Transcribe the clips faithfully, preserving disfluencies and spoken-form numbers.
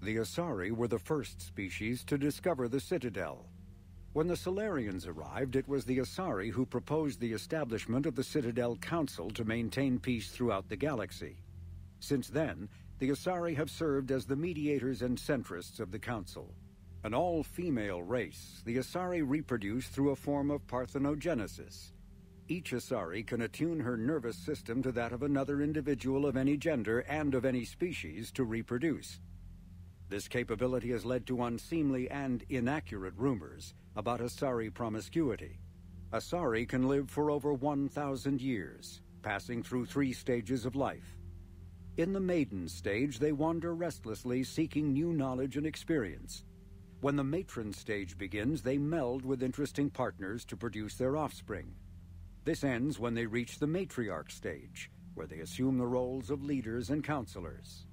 The Asari were the first species to discover the Citadel. When the Solarians arrived, it was the Asari who proposed the establishment of the Citadel Council to maintain peace throughout the galaxy. Since then, the Asari have served as the mediators and centrists of the Council. An all-female race, the Asari reproduce through a form of parthenogenesis. Each Asari can attune her nervous system to that of another individual of any gender and of any species to reproduce. This capability has led to unseemly and inaccurate rumors about Asari promiscuity. Asari can live for over one thousand years, passing through three stages of life. In the maiden stage, they wander restlessly, seeking new knowledge and experience. When the matron stage begins, they meld with interesting partners to produce their offspring. This ends when they reach the matriarch stage, where they assume the roles of leaders and counselors.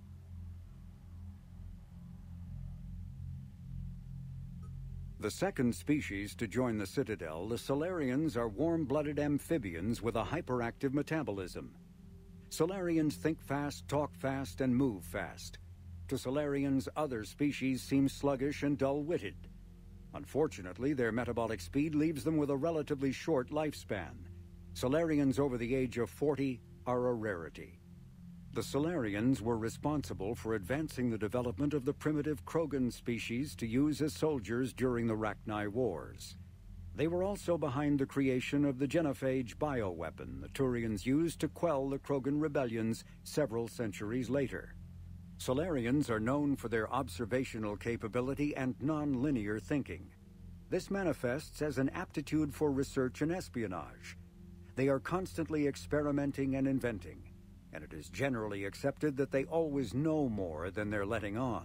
The second species to join the Citadel, the Solarians, are warm-blooded amphibians with a hyperactive metabolism. Solarians think fast, talk fast, and move fast. To Solarians, other species seem sluggish and dull-witted. Unfortunately, their metabolic speed leaves them with a relatively short lifespan. Solarians over the age of forty are a rarity. The Solarians were responsible for advancing the development of the primitive Krogan species to use as soldiers during the Rachni Wars. They were also behind the creation of the genophage bioweapon the Turians used to quell the Krogan rebellions several centuries later. Solarians are known for their observational capability and non-linear thinking. This manifests as an aptitude for research and espionage. They are constantly experimenting and inventing, and it is generally accepted that they always know more than they're letting on.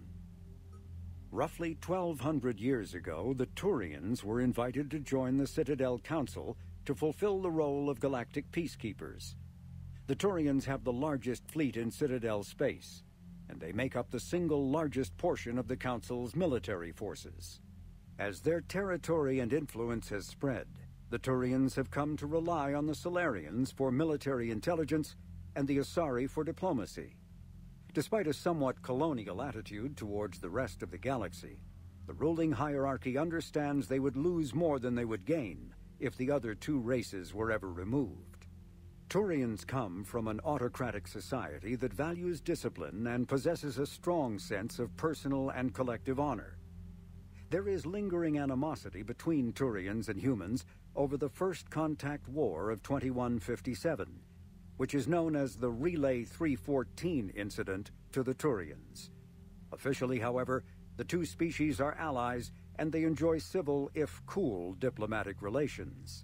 Roughly twelve hundred years ago, the Turians were invited to join the Citadel Council to fulfill the role of galactic peacekeepers. The Turians have the largest fleet in Citadel space, and they make up the single largest portion of the Council's military forces. As their territory and influence has spread, the Turians have come to rely on the Solarians for military intelligence and the Asari for diplomacy. Despite a somewhat colonial attitude towards the rest of the galaxy, the ruling hierarchy understands they would lose more than they would gain if the other two races were ever removed. Turians come from an autocratic society that values discipline and possesses a strong sense of personal and collective honor. There is lingering animosity between Turians and humans over the First Contact War of twenty-one fifty-seven, which is known as the Relay three fourteen incident to the Turians. Officially, however, the two species are allies and they enjoy civil, if cool, diplomatic relations.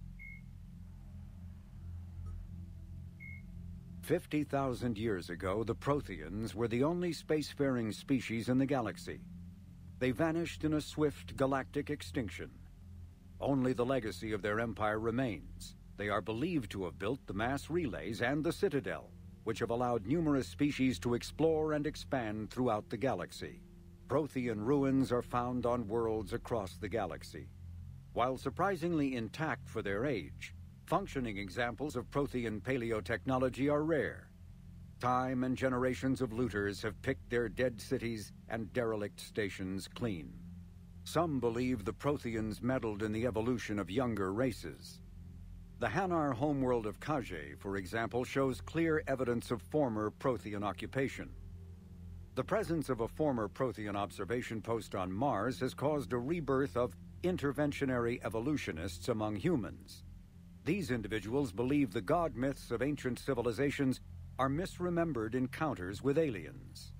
fifty thousand years ago, the Protheans were the only spacefaring species in the galaxy. They vanished in a swift galactic extinction. Only the legacy of their empire remains. They are believed to have built the mass relays and the Citadel, which have allowed numerous species to explore and expand throughout the galaxy. Prothean ruins are found on worlds across the galaxy. While surprisingly intact for their age, functioning examples of Prothean paleotechnology are rare. Time and generations of looters have picked their dead cities and derelict stations clean. Some believe the Protheans meddled in the evolution of younger races. The Hanar homeworld of Khaje, for example, shows clear evidence of former Prothean occupation. The presence of a former Prothean observation post on Mars has caused a rebirth of interventionary evolutionists among humans. These individuals believe the god myths of ancient civilizations are misremembered encounters with aliens.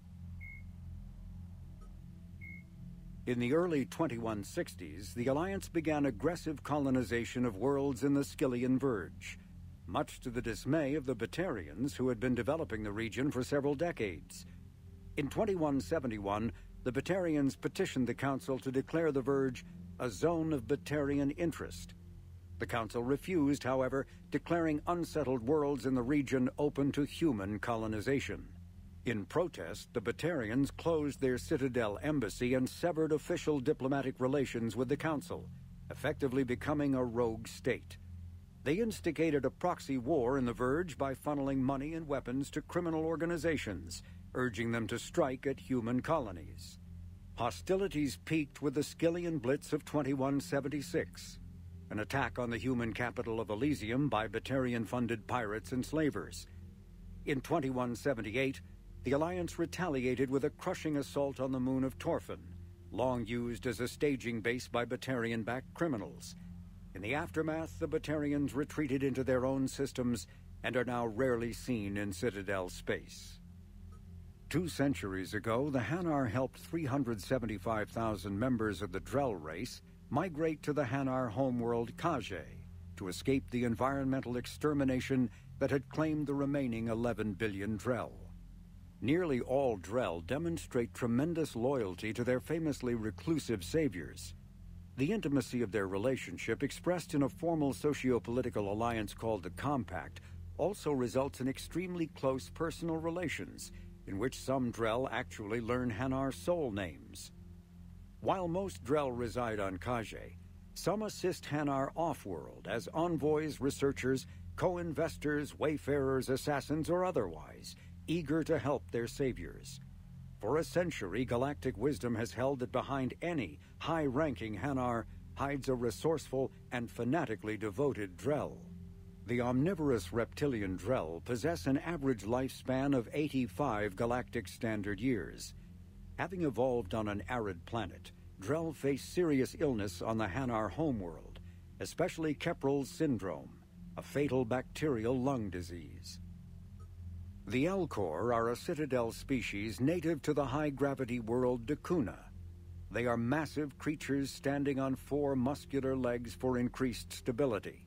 In the early twenty-one sixties, the Alliance began aggressive colonization of worlds in the Skyllian Verge, much to the dismay of the Batarians who had been developing the region for several decades. In twenty-one seventy-one, the Batarians petitioned the Council to declare the Verge a zone of Batarian interest. The Council refused, however, declaring unsettled worlds in the region open to human colonization. In protest, the Batarians closed their Citadel embassy and severed official diplomatic relations with the Council, effectively becoming a rogue state. They instigated a proxy war in the Verge by funneling money and weapons to criminal organizations, urging them to strike at human colonies. Hostilities peaked with the Skillian Blitz of twenty-one seventy-six, an attack on the human capital of Elysium by Batarian-funded pirates and slavers. In twenty-one seventy-eight, the Alliance retaliated with a crushing assault on the moon of Torfan, long used as a staging base by Batarian-backed criminals. In the aftermath, the Batarians retreated into their own systems and are now rarely seen in Citadel space. Two centuries ago, the Hanar helped three hundred seventy-five thousand members of the Drell race migrate to the Hanar homeworld Khaje to escape the environmental extermination that had claimed the remaining eleven billion Drell. Nearly all Drell demonstrate tremendous loyalty to their famously reclusive saviors. The intimacy of their relationship, expressed in a formal socio-political alliance called the Compact, also results in extremely close personal relations, in which some Drell actually learn Hanar soul names. While most Drell reside on Khaje, some assist Hanar off-world as envoys, researchers, co-investors, wayfarers, assassins, or otherwise, eager to help their saviors. For a century, galactic wisdom has held that behind any high-ranking Hanar hides a resourceful and fanatically devoted Drell. The omnivorous reptilian Drell possess an average lifespan of eighty-five galactic standard years. Having evolved on an arid planet, Drell face serious illness on the Hanar homeworld, especially Kepral's syndrome, a fatal bacterial lung disease. The Elcor are a Citadel species native to the high-gravity world Dakuna. They are massive creatures standing on four muscular legs for increased stability.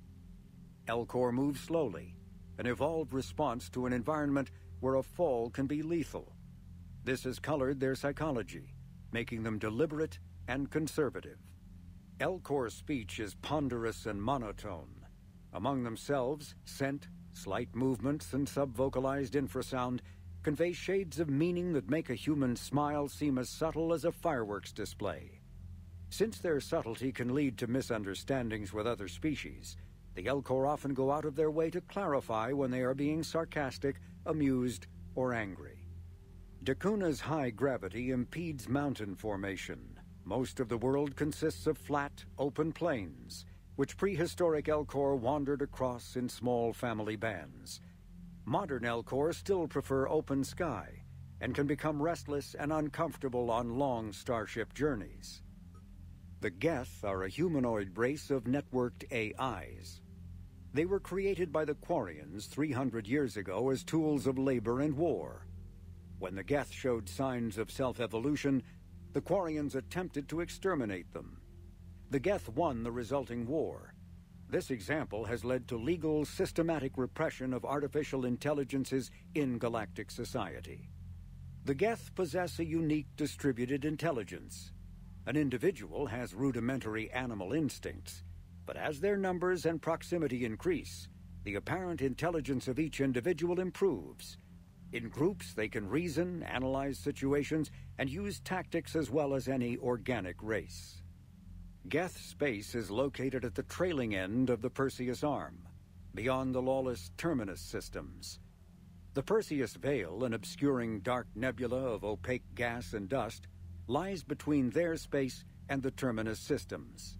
Elcor move slowly, an evolved response to an environment where a fall can be lethal. This has colored their psychology, making them deliberate and conservative. Elcor speech is ponderous and monotone. Among themselves, scent, slight movements, and sub-vocalized infrasound convey shades of meaning that make a human smile seem as subtle as a fireworks display. Since their subtlety can lead to misunderstandings with other species, the Elcor often go out of their way to clarify when they are being sarcastic, amused, or angry. Dakuna's high gravity impedes mountain formation. Most of the world consists of flat, open plains, which prehistoric Elcor wandered across in small family bands. Modern Elcor still prefer open sky, and can become restless and uncomfortable on long starship journeys. The Geth are a humanoid race of networked A Is. They were created by the Quarians three hundred years ago as tools of labor and war. When the Geth showed signs of self-evolution, the Quarians attempted to exterminate them. The Geth won the resulting war. This example has led to legal, systematic repression of artificial intelligences in galactic society. The Geth possess a unique distributed intelligence. An individual has rudimentary animal instincts, but as their numbers and proximity increase, the apparent intelligence of each individual improves. In groups, they can reason, analyze situations, and use tactics as well as any organic race. Geth space is located at the trailing end of the Perseus Arm, beyond the lawless Terminus systems. The Perseus Veil, an obscuring dark nebula of opaque gas and dust, lies between their space and the Terminus systems.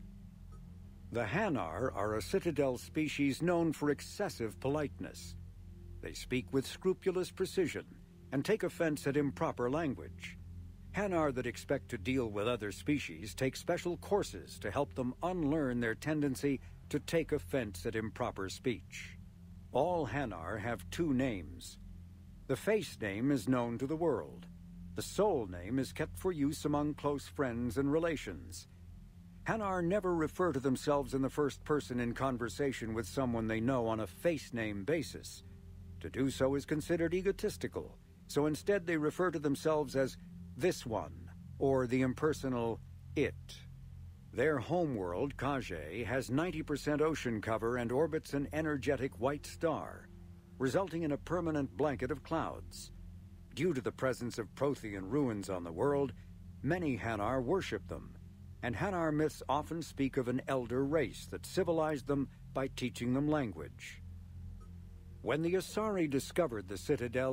The Hanar are a Citadel species known for excessive politeness. They speak with scrupulous precision and take offense at improper language. Hanar that expect to deal with other species take special courses to help them unlearn their tendency to take offense at improper speech. All Hanar have two names. The face name is known to the world. The soul name is kept for use among close friends and relations. Hanar never refer to themselves in the first person in conversation with someone they know on a face name basis. To do so is considered egotistical, so instead they refer to themselves as this one, or the impersonal it. Their homeworld, Khaje, has ninety percent ocean cover and orbits an energetic white star, resulting in a permanent blanket of clouds. Due to the presence of Prothean ruins on the world, many Hanar worship them, and Hanar myths often speak of an elder race that civilized them by teaching them language. When the Asari discovered the Citadel,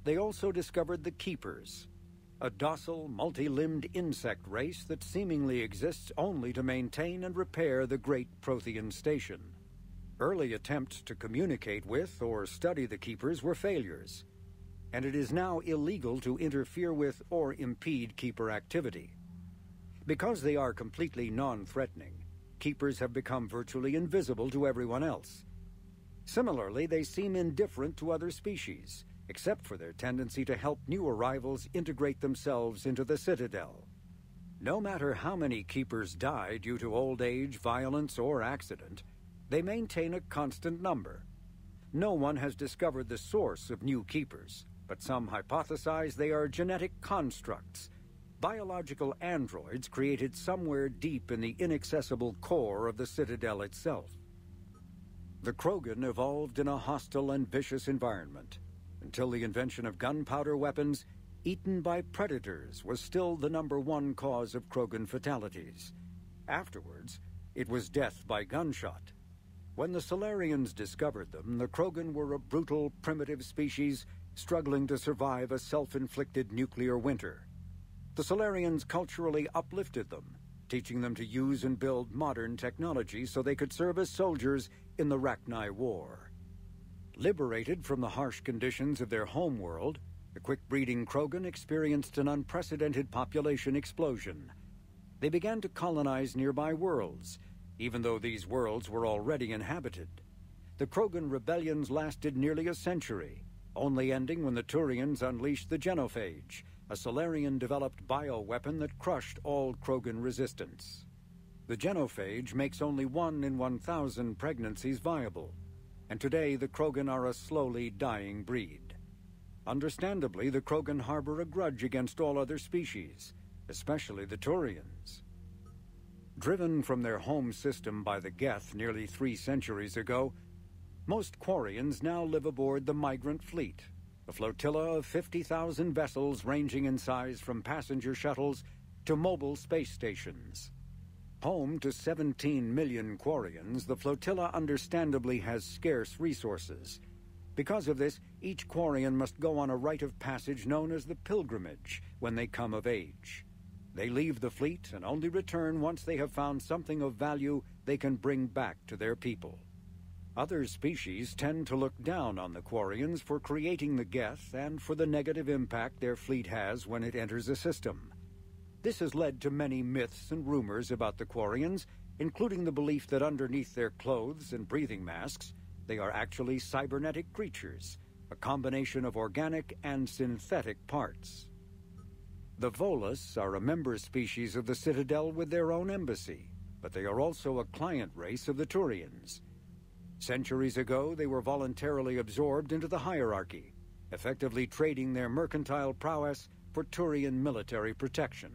they also discovered the Keepers, a docile, multi-limbed insect race that seemingly exists only to maintain and repair the Great Prothean Station. Early attempts to communicate with or study the Keepers were failures, and it is now illegal to interfere with or impede Keeper activity. Because they are completely non-threatening, Keepers have become virtually invisible to everyone else. Similarly, they seem indifferent to other species, except for their tendency to help new arrivals integrate themselves into the Citadel. No matter how many Keepers die due to old age, violence, or accident, they maintain a constant number. No one has discovered the source of new Keepers, but some hypothesize they are genetic constructs, biological androids created somewhere deep in the inaccessible core of the Citadel itself. The Krogan evolved in a hostile and vicious environment. Until the invention of gunpowder weapons, eaten by predators was still the number one cause of Krogan fatalities. Afterwards, it was death by gunshot. When the Solarians discovered them, the Krogan were a brutal, primitive species struggling to survive a self-inflicted nuclear winter. The Solarians culturally uplifted them, teaching them to use and build modern technology so they could serve as soldiers in the Rachni War. Liberated from the harsh conditions of their homeworld, the quick-breeding Krogan experienced an unprecedented population explosion. They began to colonize nearby worlds, even though these worlds were already inhabited. The Krogan rebellions lasted nearly a century, only ending when the Turians unleashed the Genophage, a Solarian-developed bioweapon that crushed all Krogan resistance. The Genophage makes only one in one thousand pregnancies viable, and today the Krogan are a slowly dying breed. Understandably, the Krogan harbor a grudge against all other species, especially the Turians. Driven from their home system by the Geth nearly three centuries ago, most Quarians now live aboard the Migrant Fleet, a flotilla of fifty thousand vessels ranging in size from passenger shuttles to mobile space stations. Home to seventeen million Quarians, the flotilla understandably has scarce resources. Because of this, each Quarian must go on a rite of passage known as the Pilgrimage when they come of age. They leave the fleet and only return once they have found something of value they can bring back to their people. Other species tend to look down on the Quarians for creating the Geth and for the negative impact their fleet has when it enters a system. This has led to many myths and rumors about the Quarians, including the belief that underneath their clothes and breathing masks, they are actually cybernetic creatures, a combination of organic and synthetic parts. The Volus are a member species of the Citadel with their own embassy, but they are also a client race of the Turians. Centuries ago, they were voluntarily absorbed into the hierarchy, effectively trading their mercantile prowess for Turian military protection.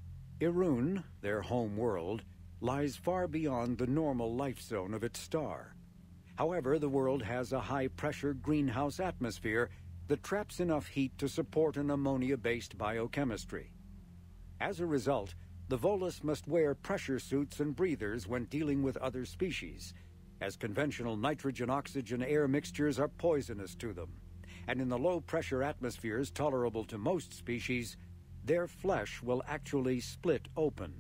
Irun, their home world, lies far beyond the normal life zone of its star. However, the world has a high-pressure greenhouse atmosphere that traps enough heat to support an ammonia-based biochemistry. As a result, the Volus must wear pressure suits and breathers when dealing with other species, as conventional nitrogen-oxygen air mixtures are poisonous to them, and in the low-pressure atmospheres tolerable to most species, their flesh will actually split open.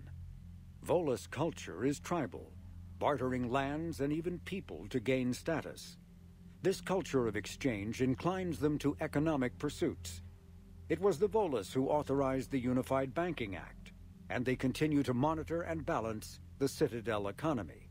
Volus culture is tribal, bartering lands and even people to gain status. This culture of exchange inclines them to economic pursuits. It was the Volus who authorized the Unified Banking Act, and they continue to monitor and balance the Citadel economy.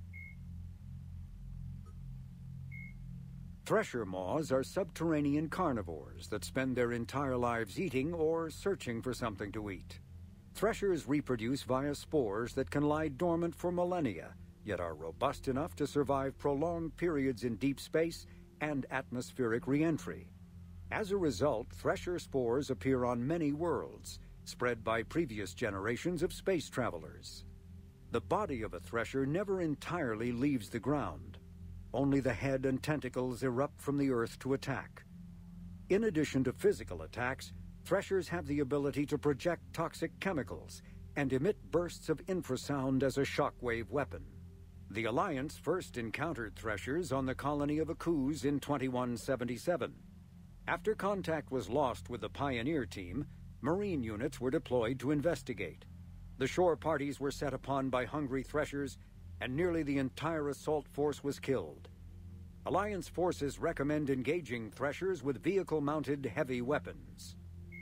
Thresher maws are subterranean carnivores that spend their entire lives eating or searching for something to eat. Threshers reproduce via spores that can lie dormant for millennia, yet are robust enough to survive prolonged periods in deep space and atmospheric re-entry. As a result, thresher spores appear on many worlds, spread by previous generations of space travelers. The body of a thresher never entirely leaves the ground. Only the head and tentacles erupt from the earth to attack. In addition to physical attacks, threshers have the ability to project toxic chemicals and emit bursts of infrasound as a shockwave weapon. The Alliance first encountered threshers on the colony of Akuz in twenty-one seventy-seven. After contact was lost with the Pioneer team, Marine units were deployed to investigate. The shore parties were set upon by hungry threshers, and nearly the entire assault force was killed. Alliance forces recommend engaging threshers with vehicle-mounted heavy weapons.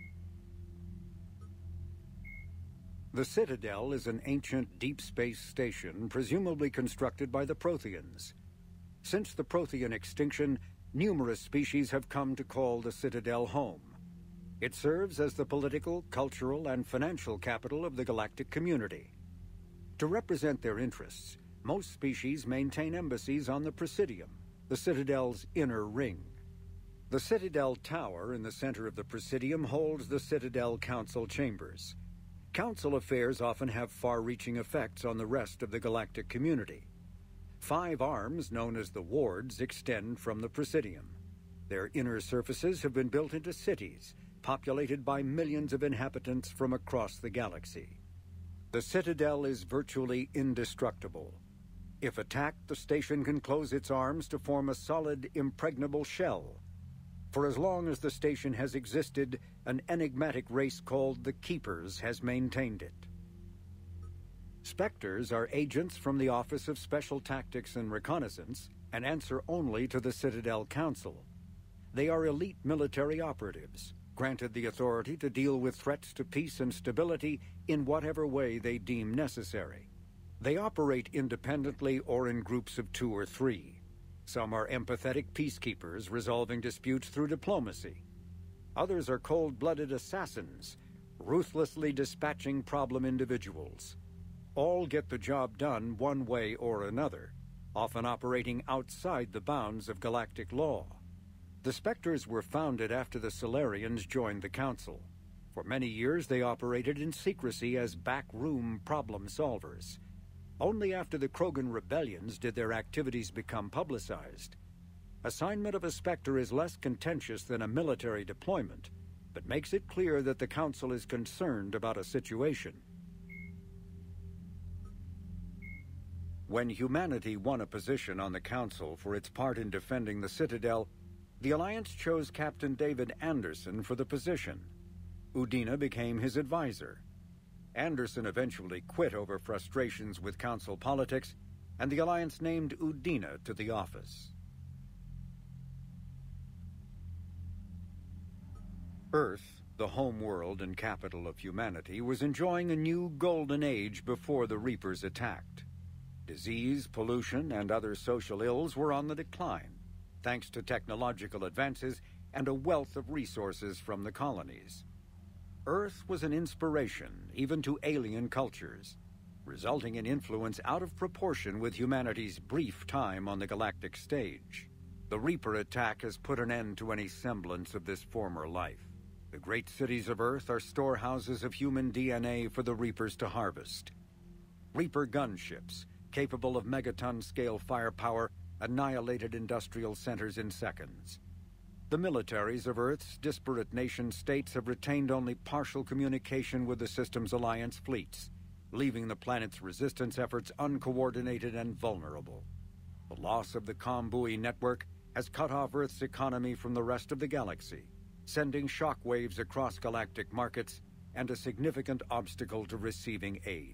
The Citadel is an ancient deep space station presumably constructed by the Protheans. Since the Prothean extinction, numerous species have come to call the Citadel home. It serves as the political, cultural, and financial capital of the galactic community. To represent their interests, most species maintain embassies on the Presidium, the Citadel's inner ring. The Citadel Tower in the center of the Presidium holds the Citadel Council chambers. Council affairs often have far-reaching effects on the rest of the galactic community. Five arms, known as the wards, extend from the Presidium. Their inner surfaces have been built into cities, populated by millions of inhabitants from across the galaxy. The Citadel is virtually indestructible. If attacked, the station can close its arms to form a solid, impregnable shell. For as long as the station has existed, an enigmatic race called the Keepers has maintained it. Spectres are agents from the Office of Special Tactics and Reconnaissance and answer only to the Citadel Council. They are elite military operatives, granted the authority to deal with threats to peace and stability in whatever way they deem necessary. They operate independently or in groups of two or three. Some are empathetic peacekeepers resolving disputes through diplomacy. Others are cold-blooded assassins, ruthlessly dispatching problem individuals. All get the job done one way or another, often operating outside the bounds of galactic law. The Spectres were founded after the Solarians joined the Council. For many years they operated in secrecy as backroom problem solvers. Only after the Krogan rebellions did their activities become publicized. Assignment of a Spectre is less contentious than a military deployment, but makes it clear that the Council is concerned about a situation. When humanity won a position on the Council for its part in defending the Citadel, the Alliance chose Captain David Anderson for the position. Udina became his advisor. Anderson eventually quit over frustrations with Council politics, and the Alliance named Udina to the office. Earth, the home world and capital of humanity, was enjoying a new golden age before the Reapers attacked. Disease, pollution, and other social ills were on the decline, thanks to technological advances and a wealth of resources from the colonies. Earth was an inspiration even to alien cultures, resulting in influence out of proportion with humanity's brief time on the galactic stage. The Reaper attack has put an end to any semblance of this former life. The great cities of Earth are storehouses of human D N A for the Reapers to harvest. Reaper gunships, capable of megaton-scale firepower, annihilated industrial centers in seconds. The militaries of Earth's disparate nation-states have retained only partial communication with the system's alliance fleets, leaving the planet's resistance efforts uncoordinated and vulnerable. The loss of the ComBuI network has cut off Earth's economy from the rest of the galaxy, sending shockwaves across galactic markets and a significant obstacle to receiving aid.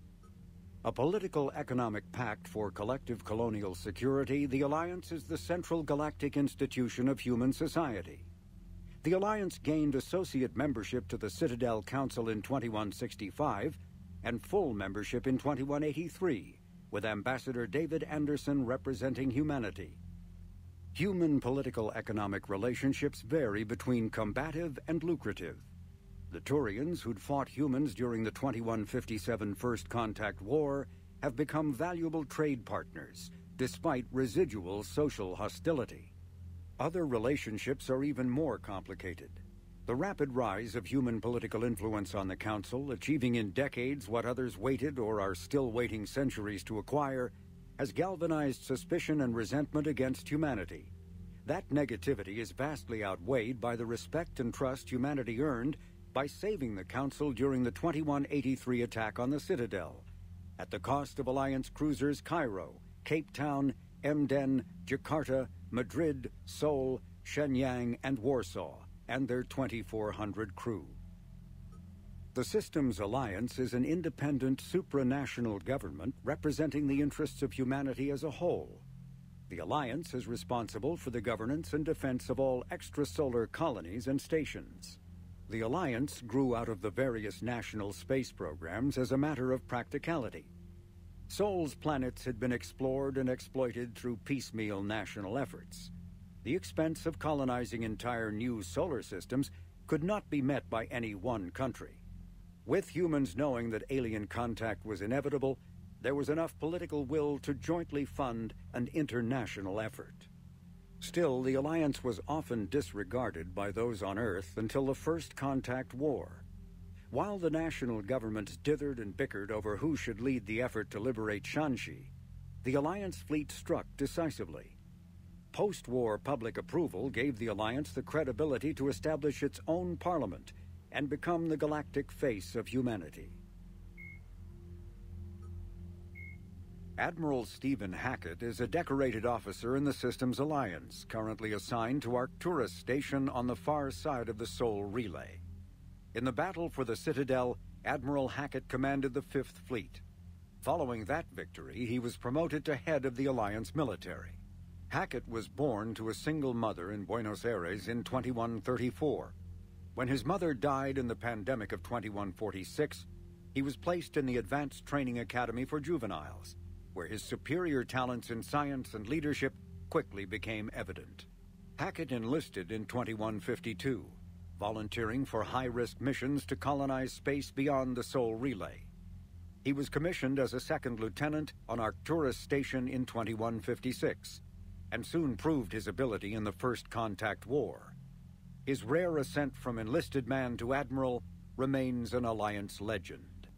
A political economic pact for collective colonial security, the Alliance is the central galactic institution of human society. The Alliance gained associate membership to the Citadel Council in twenty-one sixty-five and full membership in twenty-one eighty-three, with Ambassador David Anderson representing humanity. Human political-economic relationships vary between combative and lucrative. The Turians, who'd fought humans during the twenty-one fifty-seven First Contact War, have become valuable trade partners, despite residual social hostility. Other relationships are even more complicated. The rapid rise of human political influence on the Council, achieving in decades what others waited or are still waiting centuries to acquire, has galvanized suspicion and resentment against humanity. That negativity is vastly outweighed by the respect and trust humanity earned by saving the Council during the twenty-one eighty-three attack on the Citadel, at the cost of Alliance cruisers Cairo, Cape Town, Emden, Jakarta, Madrid, Seoul, Shenyang, and Warsaw, and their twenty-four hundred crew. The Systems Alliance is an independent supranational government representing the interests of humanity as a whole. The Alliance is responsible for the governance and defense of all extrasolar colonies and stations. The Alliance grew out of the various national space programs as a matter of practicality. Sol's planets had been explored and exploited through piecemeal national efforts. The expense of colonizing entire new solar systems could not be met by any one country. With humans knowing that alien contact was inevitable, there was enough political will to jointly fund an international effort. Still, the Alliance was often disregarded by those on Earth until the First Contact War. While the national governments dithered and bickered over who should lead the effort to liberate Shanxi, the Alliance fleet struck decisively. Post-war public approval gave the Alliance the credibility to establish its own parliament and become the galactic face of humanity. Admiral Stephen Hackett is a decorated officer in the Systems Alliance, currently assigned to Arcturus Station on the far side of the Sol Relay. In the battle for the Citadel, Admiral Hackett commanded the Fifth Fleet. Following that victory, he was promoted to head of the Alliance military. Hackett was born to a single mother in Buenos Aires in twenty-one thirty-four. When his mother died in the pandemic of twenty-one forty-six, he was placed in the Advanced Training Academy for Juveniles, where his superior talents in science and leadership quickly became evident. Hackett enlisted in twenty-one fifty-two, volunteering for high-risk missions to colonize space beyond the Sol Relay. He was commissioned as a second lieutenant on Arcturus Station in twenty-one fifty-six, and soon proved his ability in the First Contact War. His rare ascent from enlisted man to admiral remains an Alliance legend.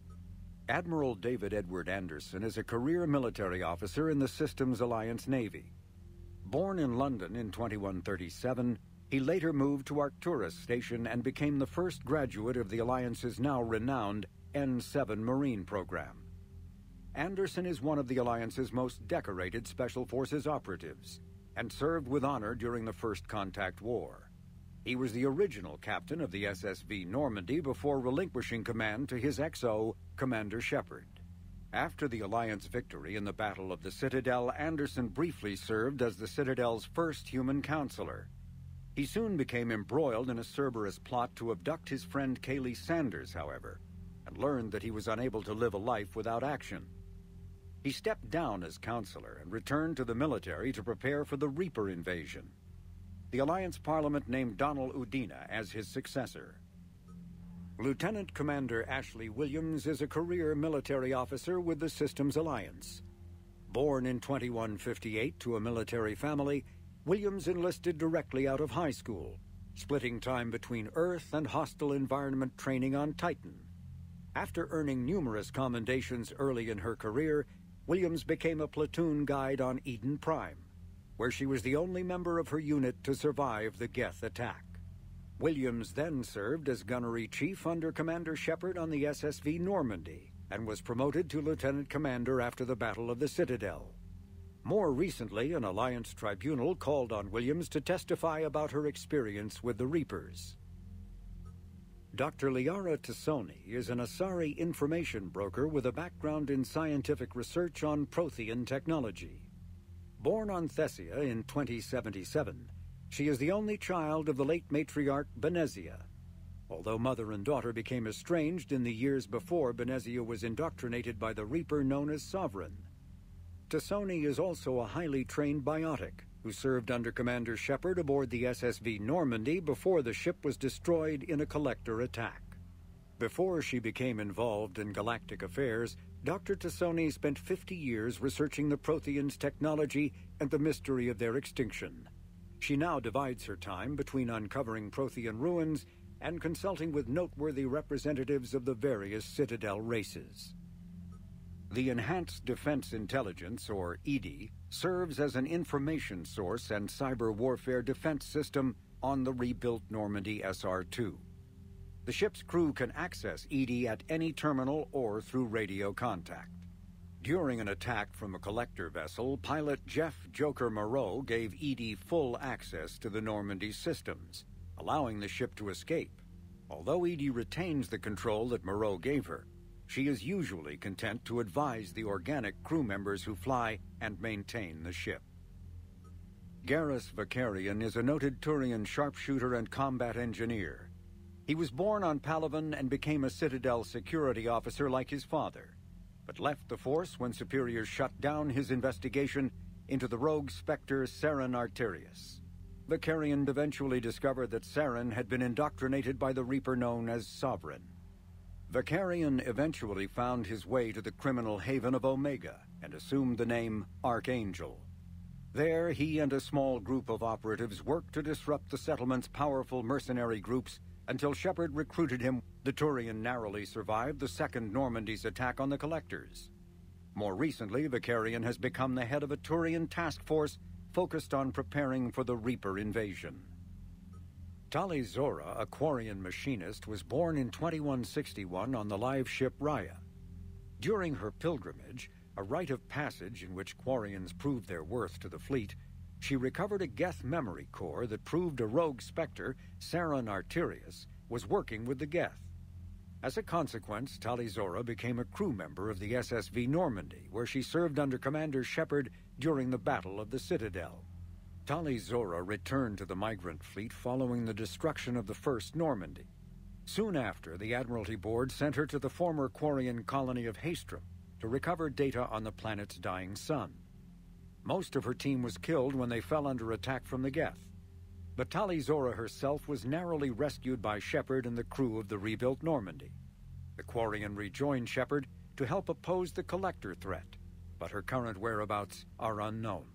Admiral David Edward Anderson is a career military officer in the Systems Alliance Navy. Born in London in twenty-one thirty-seven, he later moved to Arcturus Station and became the first graduate of the Alliance's now renowned N seven Marine program. Anderson is one of the Alliance's most decorated Special Forces operatives and served with honor during the First Contact War. He was the original captain of the S S V Normandy before relinquishing command to his X O, Commander Shepard. After the Alliance victory in the Battle of the Citadel, Anderson briefly served as the Citadel's first human counselor. He soon became embroiled in a Cerberus plot to abduct his friend Kaylee Sanders, however, and learned that he was unable to live a life without action. He stepped down as counselor and returned to the military to prepare for the Reaper invasion. The Alliance Parliament named Donald Udina as his successor. Lieutenant Commander Ashley Williams is a career military officer with the Systems Alliance. Born in twenty-one fifty-eight to a military family, Williams enlisted directly out of high school, splitting time between Earth and hostile environment training on Titan. After earning numerous commendations early in her career, Williams became a platoon guide on Eden Prime, where she was the only member of her unit to survive the Geth attack. Williams then served as gunnery chief under Commander Shepard on the S S V Normandy and was promoted to lieutenant commander after the Battle of the Citadel. More recently, an Alliance tribunal called on Williams to testify about her experience with the Reapers. Doctor Liara Tassoni is an Asari information broker with a background in scientific research on Prothean technology. Born on Thessia in twenty seventy-seven, she is the only child of the late matriarch Benezia. Although mother and daughter became estranged in the years before Benezia was indoctrinated by the Reaper known as Sovereign. Tassoni is also a highly trained biotic who served under Commander Shepard aboard the S S V Normandy before the ship was destroyed in a collector attack. Before she became involved in galactic affairs, Doctor Tassoni spent fifty years researching the Protheans' technology and the mystery of their extinction. She now divides her time between uncovering Prothean ruins and consulting with noteworthy representatives of the various Citadel races. The Enhanced Defense Intelligence, or E D I, serves as an information source and cyber warfare defense system on the rebuilt Normandy S R two. The ship's crew can access E D I at any terminal or through radio contact. During an attack from a collector vessel, pilot Jeff Joker Moreau gave Edie full access to the Normandy systems, allowing the ship to escape. Although Edie retains the control that Moreau gave her, she is usually content to advise the organic crew members who fly and maintain the ship. Garrus Vakarian is a noted Turian sharpshooter and combat engineer. He was born on Palaven and became a Citadel security officer like his father, but left the Force when superiors shut down his investigation into the rogue Spectre Saren Arterius. Vakarian eventually discovered that Saren had been indoctrinated by the Reaper known as Sovereign. Vakarian eventually found his way to the criminal haven of Omega and assumed the name Archangel. There, he and a small group of operatives worked to disrupt the settlement's powerful mercenary groups until Shepard recruited him. The Turian narrowly survived the Second Normandy's attack on the Collectors. More recently, Vakarian has become the head of a Turian task force focused on preparing for the Reaper invasion. Tali Zora, a Quarian machinist, was born in twenty-one sixty-one on the live ship Raya. During her pilgrimage, a rite of passage in which Quarians proved their worth to the fleet, she recovered a Geth memory core that proved a rogue Spectre, Saren Arterius, was working with the Geth. As a consequence, Tali Zora became a crew member of the S S V Normandy, where she served under Commander Shepard during the Battle of the Citadel. Tali Zora returned to the migrant fleet following the destruction of the First Normandy. Soon after, the Admiralty Board sent her to the former Quarian colony of Haestrom to recover data on the planet's dying sun. Most of her team was killed when they fell under attack from the Geth, but Tali Zora herself was narrowly rescued by Shepard and the crew of the rebuilt Normandy. The Quarian rejoined Shepard to help oppose the Collector threat, but her current whereabouts are unknown.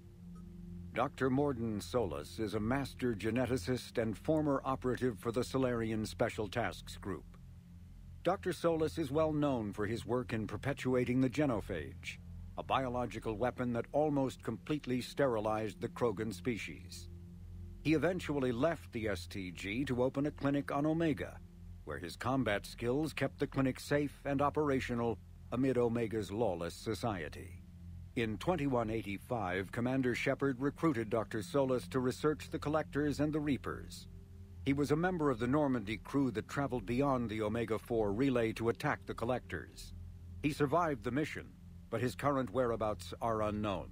Doctor Morden Solis is a master geneticist and former operative for the Solarian Special Tasks Group. Doctor Solis is well known for his work in perpetuating the genophage, a biological weapon that almost completely sterilized the Krogan species. He eventually left the S T G to open a clinic on Omega, where his combat skills kept the clinic safe and operational amid Omega's lawless society. In twenty-one eighty-five, Commander Shepard recruited Doctor Solis to research the Collectors and the Reapers. He was a member of the Normandy crew that traveled beyond the Omega four relay to attack the Collectors. He survived the mission, but his current whereabouts are unknown.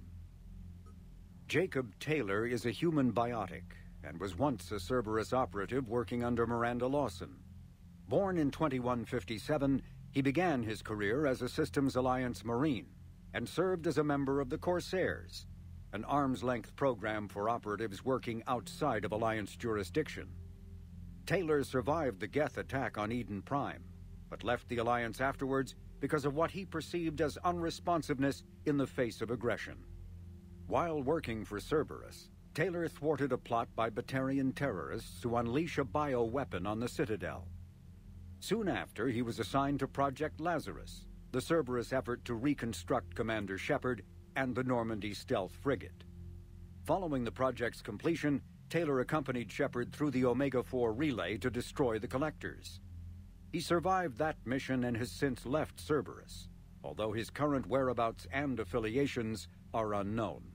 Jacob Taylor is a human biotic and was once a Cerberus operative working under Miranda Lawson. Born in twenty-one fifty-seven, he began his career as a Systems Alliance Marine and served as a member of the Corsairs, an arm's-length program for operatives working outside of Alliance jurisdiction. Taylor survived the Geth attack on Eden Prime, but left the Alliance afterwards because of what he perceived as unresponsiveness in the face of aggression. While working for Cerberus, Taylor thwarted a plot by Batarian terrorists to unleash a bioweapon on the Citadel. Soon after, he was assigned to Project Lazarus, the Cerberus effort to reconstruct Commander Shepard and the Normandy stealth frigate. Following the project's completion, Taylor accompanied Shepard through the Omega four relay to destroy the Collectors. He survived that mission and has since left Cerberus, although his current whereabouts and affiliations are unknown.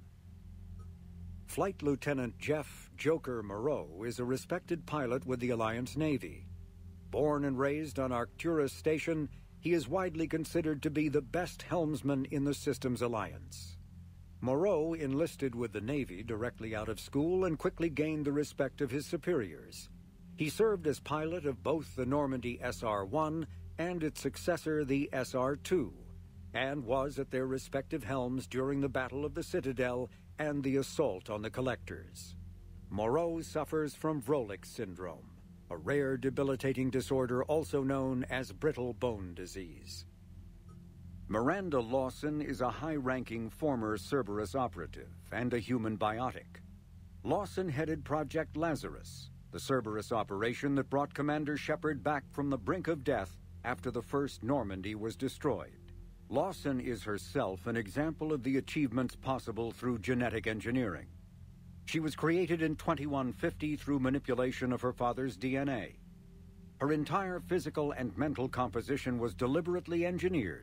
Flight Lieutenant Jeff Joker Moreau is a respected pilot with the Alliance Navy. Born and raised on Arcturus Station, he is widely considered to be the best helmsman in the Systems Alliance. Moreau enlisted with the Navy directly out of school and quickly gained the respect of his superiors. He served as pilot of both the Normandy S R one and its successor, the S R two, and was at their respective helms during the Battle of the Citadel and the assault on the Collectors. Moreau suffers from Vrolik syndrome, a rare debilitating disorder also known as brittle bone disease. Miranda Lawson is a high-ranking former Cerberus operative and a human biotic. Lawson headed Project Lazarus, the Cerberus operation that brought Commander Shepard back from the brink of death after the First Normandy was destroyed. Lawson is herself an example of the achievements possible through genetic engineering. She was created in twenty-one fifty through manipulation of her father's D N A. Her entire physical and mental composition was deliberately engineered,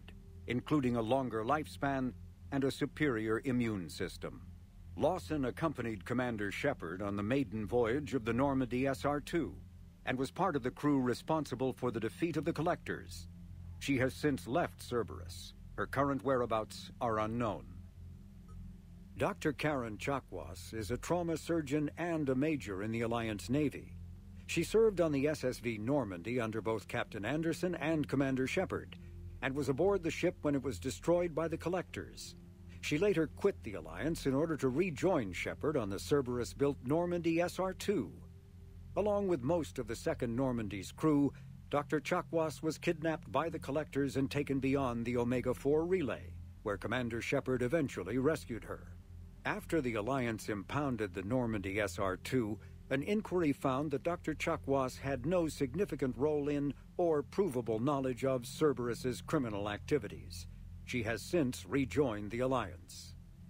including a longer lifespan and a superior immune system. Lawson accompanied Commander Shepard on the maiden voyage of the Normandy S R two and was part of the crew responsible for the defeat of the Collectors. She has since left Cerberus. Her current whereabouts are unknown. Doctor Karen Chakwas is a trauma surgeon and a major in the Alliance Navy. She served on the S S V Normandy under both Captain Anderson and Commander Shepard, and was aboard the ship when it was destroyed by the Collectors. She later quit the Alliance in order to rejoin Shepard on the Cerberus-built Normandy S R two. Along with most of the Second Normandy's crew, Doctor Chakwas was kidnapped by the Collectors and taken beyond the Omega four relay, where Commander Shepard eventually rescued her. After the Alliance impounded the Normandy S R two, an inquiry found that Doctor Chakwas had no significant role in or provable knowledge of Cerberus's criminal activities. She has since rejoined the Alliance.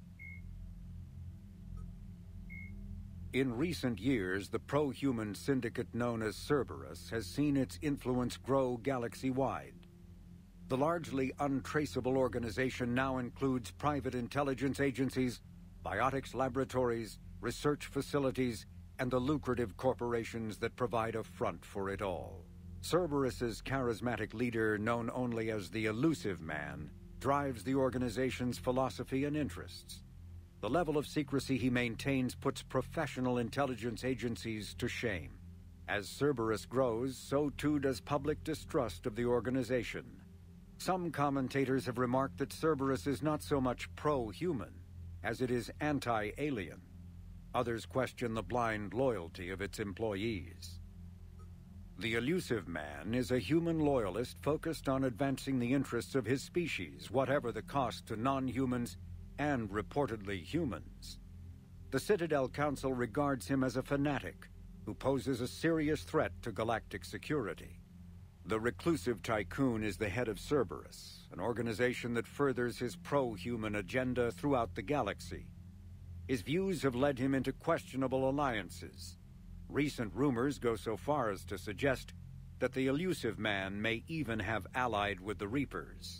In recent years, the pro-human syndicate known as Cerberus has seen its influence grow galaxy-wide. The largely untraceable organization now includes private intelligence agencies, biotics laboratories, research facilities, and the lucrative corporations that provide a front for it all. Cerberus's charismatic leader, known only as the Elusive Man, drives the organization's philosophy and interests. The level of secrecy he maintains puts professional intelligence agencies to shame. As Cerberus grows, so too does public distrust of the organization. Some commentators have remarked that Cerberus is not so much pro-human as it is anti-alien. Others question the blind loyalty of its employees. The Elusive Man is a human loyalist focused on advancing the interests of his species, whatever the cost to non-humans and reportedly humans. The Citadel Council regards him as a fanatic who poses a serious threat to galactic security. The reclusive tycoon is the head of Cerberus, an organization that furthers his pro-human agenda throughout the galaxy. His views have led him into questionable alliances. Recent rumors go so far as to suggest that the Elusive Man may even have allied with the Reapers.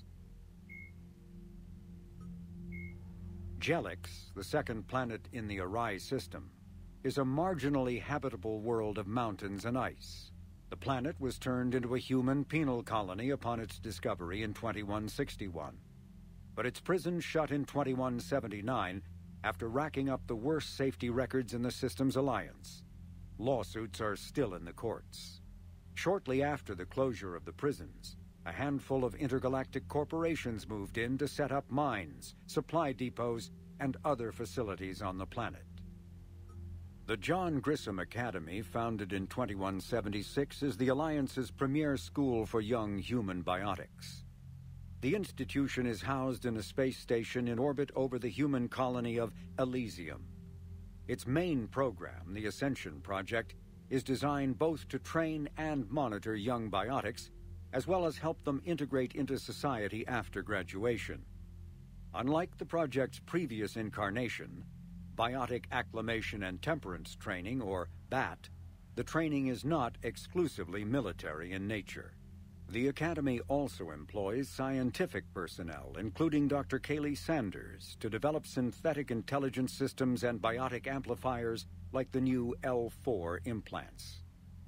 Jelix, the second planet in the Arai system, is a marginally habitable world of mountains and ice. The planet was turned into a human penal colony upon its discovery in twenty-one sixty-one. But its prison shut in twenty-one seventy-nine after racking up the worst safety records in the system's alliance. Lawsuits are still in the courts. Shortly after the closure of the prisons, a handful of intergalactic corporations moved in to set up mines, supply depots, and other facilities on the planet. The John Grissom Academy, founded in twenty-one seventy-six, is the Alliance's premier school for young human biotics. The institution is housed in a space station in orbit over the human colony of Elysium. Its main program, the Ascension Project, is designed both to train and monitor young biotics, as well as help them integrate into society after graduation. Unlike the project's previous incarnation, Biotic Acclimation and Temperance Training, or B A T, the training is not exclusively military in nature. The Academy also employs scientific personnel, including Doctor Kaylee Sanders, to develop synthetic intelligence systems and biotic amplifiers like the new L four implants.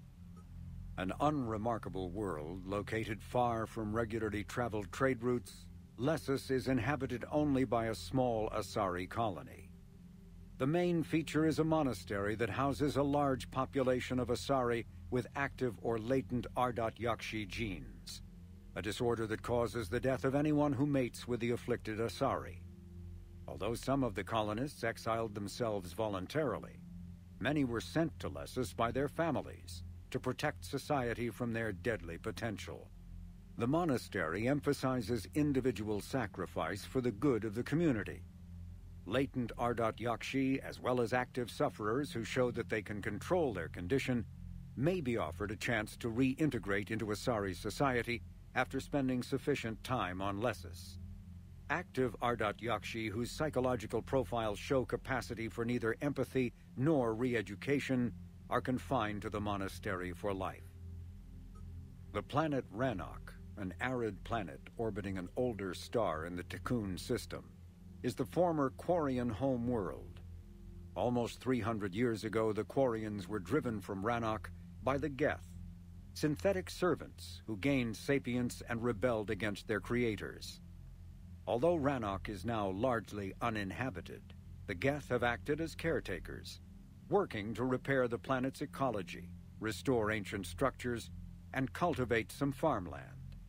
An unremarkable world located far from regularly traveled trade routes, Lessus is inhabited only by a small Asari colony. The main feature is a monastery that houses a large population of Asari with active or latent Ardat Yakshi genes, a disorder that causes the death of anyone who mates with the afflicted Asari. Although some of the colonists exiled themselves voluntarily, many were sent to Lessus by their families to protect society from their deadly potential. The monastery emphasizes individual sacrifice for the good of the community. Latent Ardat Yakshi, as well as active sufferers who show that they can control their condition, may be offered a chance to reintegrate into Asari society after spending sufficient time on Lessus. Active Ardat Yakshi whose psychological profiles show capacity for neither empathy nor re-education are confined to the monastery for life. The planet Rannoch, an arid planet orbiting an older star in the Tikkun system, is the former Quarian home world. Almost three hundred years ago, the Quarians were driven from Rannoch by the Geth, synthetic servants who gained sapience and rebelled against their creators. Although Rannoch is now largely uninhabited, the Geth have acted as caretakers, working to repair the planet's ecology, restore ancient structures, and cultivate some farmland.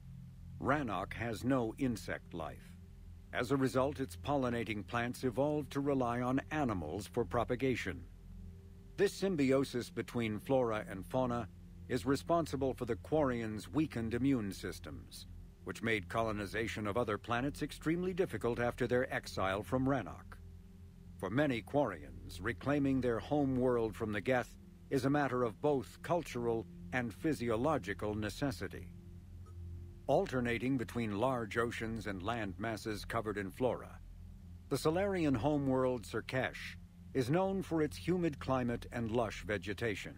Rannoch has no insect life. As a result, its pollinating plants evolved to rely on animals for propagation. This symbiosis between flora and fauna is responsible for the Quarians' weakened immune systems, which made colonization of other planets extremely difficult after their exile from Rannoch. For many Quarians, reclaiming their home world from the Geth is a matter of both cultural and physiological necessity. Alternating between large oceans and land masses covered in flora, the Solarian homeworld Sur'Kesh is known for its humid climate and lush vegetation.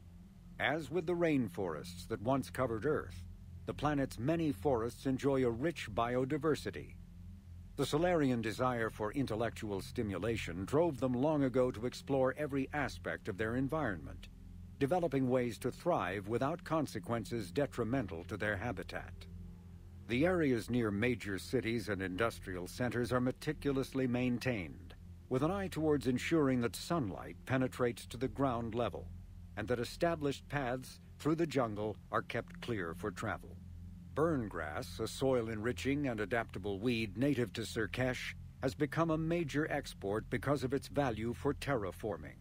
As with the rainforests that once covered Earth, the planet's many forests enjoy a rich biodiversity. The Solarian desire for intellectual stimulation drove them long ago to explore every aspect of their environment, developing ways to thrive without consequences detrimental to their habitat. The areas near major cities and industrial centers are meticulously maintained, with an eye towards ensuring that sunlight penetrates to the ground level, and that established paths through the jungle are kept clear for travel. Burngrass, a soil-enriching and adaptable weed native to Sur'Kesh, has become a major export because of its value for terraforming.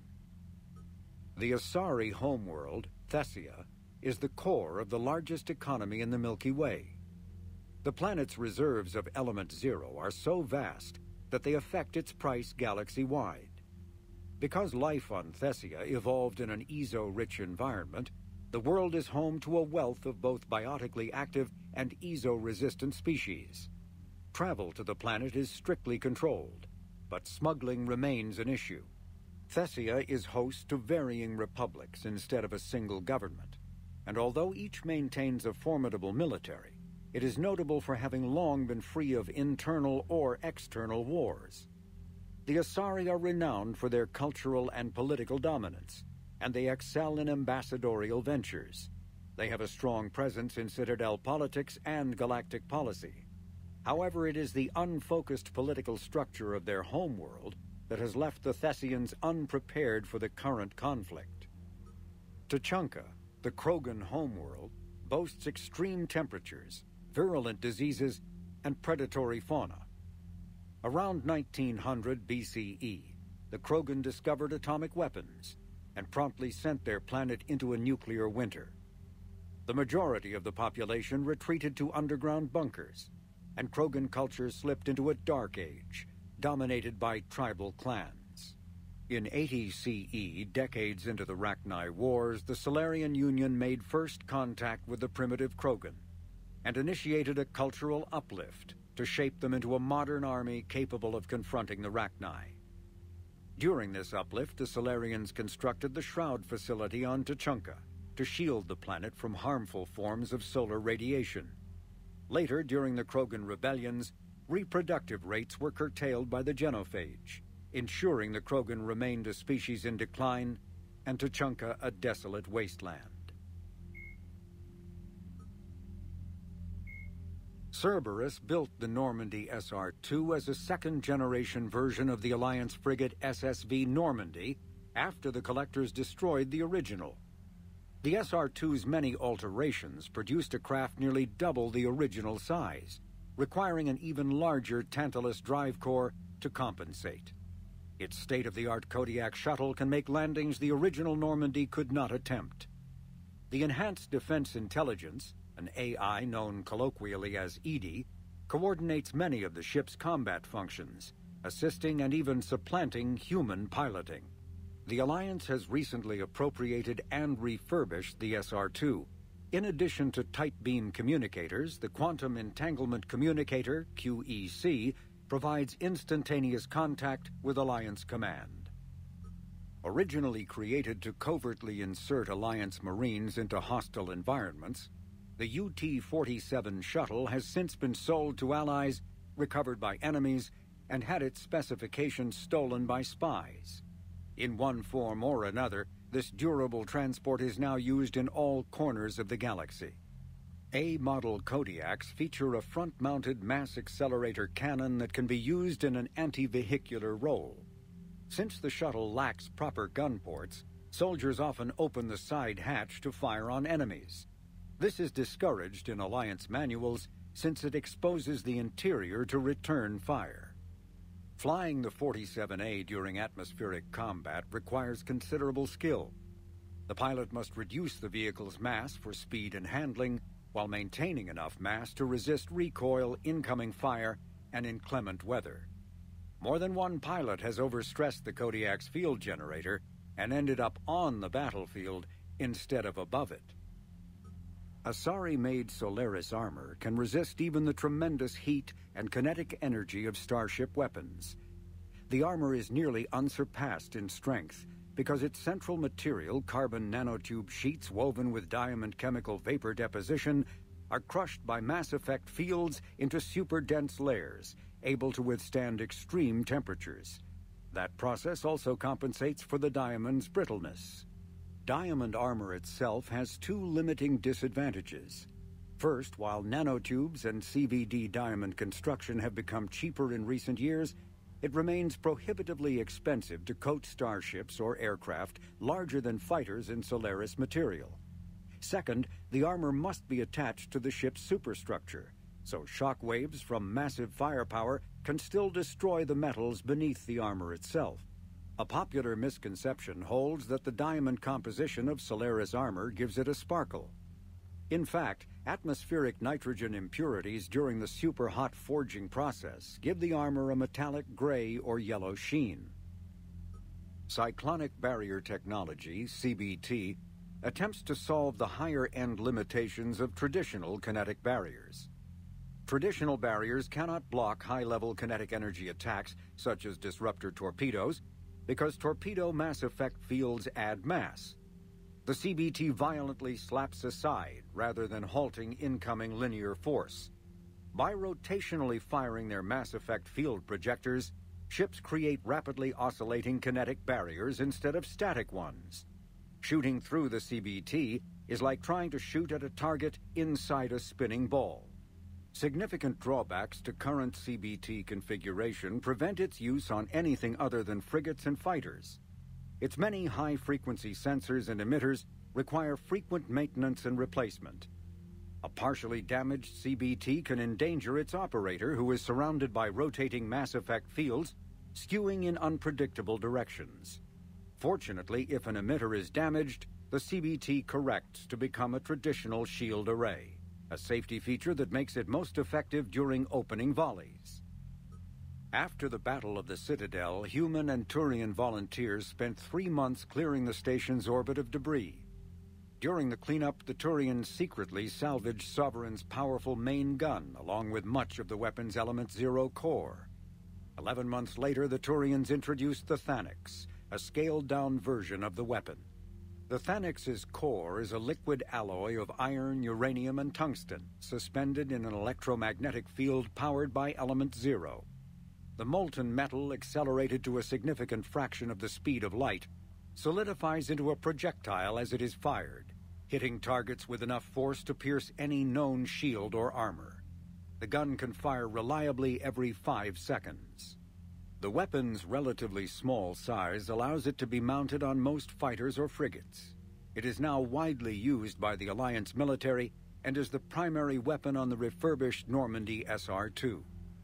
The Asari homeworld, Thessia, is the core of the largest economy in the Milky Way. The planet's reserves of Element Zero are so vast that they affect its price galaxy-wide. Because life on Thessia evolved in an ezo-rich environment, the world is home to a wealth of both biotically active and ezo-resistant species. Travel to the planet is strictly controlled, but smuggling remains an issue. Thessia is host to varying republics instead of a single government, and although each maintains a formidable military, it is notable for having long been free of internal or external wars. The Asari are renowned for their cultural and political dominance, and they excel in ambassadorial ventures. They have a strong presence in Citadel politics and galactic policy. However, it is the unfocused political structure of their homeworld that has left the Thessians unprepared for the current conflict. Tuchanka, the Krogan homeworld, boasts extreme temperatures, virulent diseases, and predatory fauna. Around nineteen hundred B C E, the Krogan discovered atomic weapons and promptly sent their planet into a nuclear winter. The majority of the population retreated to underground bunkers, and Krogan culture slipped into a dark age, dominated by tribal clans. In eighty C E, decades into the Rachni Wars, the Solarian Union made first contact with the primitive Krogan and initiated a cultural uplift to shape them into a modern army capable of confronting the Rachni. During this uplift, the Solarians constructed the Shroud facility on Tuchanka to shield the planet from harmful forms of solar radiation. Later, during the Krogan rebellions, reproductive rates were curtailed by the genophage, ensuring the Krogan remained a species in decline and Tuchanka a desolate wasteland. Cerberus built the Normandy S R two as a second-generation version of the Alliance frigate S S V Normandy after the Collectors destroyed the original. The S R two's many alterations produced a craft nearly double the original size, requiring an even larger Tantalus drive core to compensate. Its state-of-the-art Kodiak shuttle can make landings the original Normandy could not attempt. The Enhanced Defense Intelligence, an A I known colloquially as E D I, coordinates many of the ship's combat functions, assisting and even supplanting human piloting. The Alliance has recently appropriated and refurbished the S R two. In addition to tight beam communicators, the Quantum Entanglement Communicator, Q E C, provides instantaneous contact with Alliance Command. Originally created to covertly insert Alliance Marines into hostile environments, The U T forty-seven shuttle has since been sold to Allies, recovered by enemies, and had its specifications stolen by spies. In one form or another, this durable transport is now used in all corners of the galaxy. A-model Kodiaks feature a front-mounted mass accelerator cannon that can be used in an anti-vehicular role. Since the shuttle lacks proper gun ports, soldiers often open the side hatch to fire on enemies. This is discouraged in Alliance manuals since it exposes the interior to return fire. Flying the forty-seven A during atmospheric combat requires considerable skill. The pilot must reduce the vehicle's mass for speed and handling while maintaining enough mass to resist recoil, incoming fire, and inclement weather. More than one pilot has overstressed the Kodiak's field generator and ended up on the battlefield instead of above it. Asari-made Solaris armor can resist even the tremendous heat and kinetic energy of starship weapons. The armor is nearly unsurpassed in strength because its central material, carbon nanotube sheets woven with diamond chemical vapor deposition, are crushed by mass effect fields into super-dense layers, able to withstand extreme temperatures. That process also compensates for the diamond's brittleness. Diamond armor itself has two limiting disadvantages. First, while nanotubes and C V D diamond construction have become cheaper in recent years, it remains prohibitively expensive to coat starships or aircraft larger than fighters in Solaris material. Second, the armor must be attached to the ship's superstructure, so shock waves from massive firepower can still destroy the metals beneath the armor itself. A popular misconception holds that the diamond composition of Solaris armor gives it a sparkle. In fact, atmospheric nitrogen impurities during the super-hot forging process give the armor a metallic gray or yellow sheen. Cyclonic barrier technology, C B T, attempts to solve the higher-end limitations of traditional kinetic barriers. Traditional barriers cannot block high-level kinetic energy attacks, such as disruptor torpedoes, because torpedo mass effect fields add mass. The C B T violently slaps aside rather than halting incoming linear force. By rotationally firing their mass effect field projectors, ships create rapidly oscillating kinetic barriers instead of static ones. Shooting through the C B T is like trying to shoot at a target inside a spinning ball. Significant drawbacks to current C B T configuration prevent its use on anything other than frigates and fighters. Its many high-frequency sensors and emitters require frequent maintenance and replacement. A partially damaged C B T can endanger its operator, who is surrounded by rotating mass effect fields, skewing in unpredictable directions. Fortunately, if an emitter is damaged, the C B T corrects to become a traditional shield array, a safety feature that makes it most effective during opening volleys. After the Battle of the Citadel, human and Turian volunteers spent three months clearing the station's orbit of debris. During the cleanup, the Turians secretly salvaged Sovereign's powerful main gun, along with much of the weapon's Element Zero core. Eleven months later, the Turians introduced the Thanix, a scaled-down version of the weapon. The Thanix's core is a liquid alloy of iron, uranium, and tungsten, suspended in an electromagnetic field powered by Element Zero. The molten metal, accelerated to a significant fraction of the speed of light, solidifies into a projectile as it is fired, hitting targets with enough force to pierce any known shield or armor. The gun can fire reliably every five seconds. The weapon's relatively small size allows it to be mounted on most fighters or frigates. It is now widely used by the Alliance military and is the primary weapon on the refurbished Normandy S R two.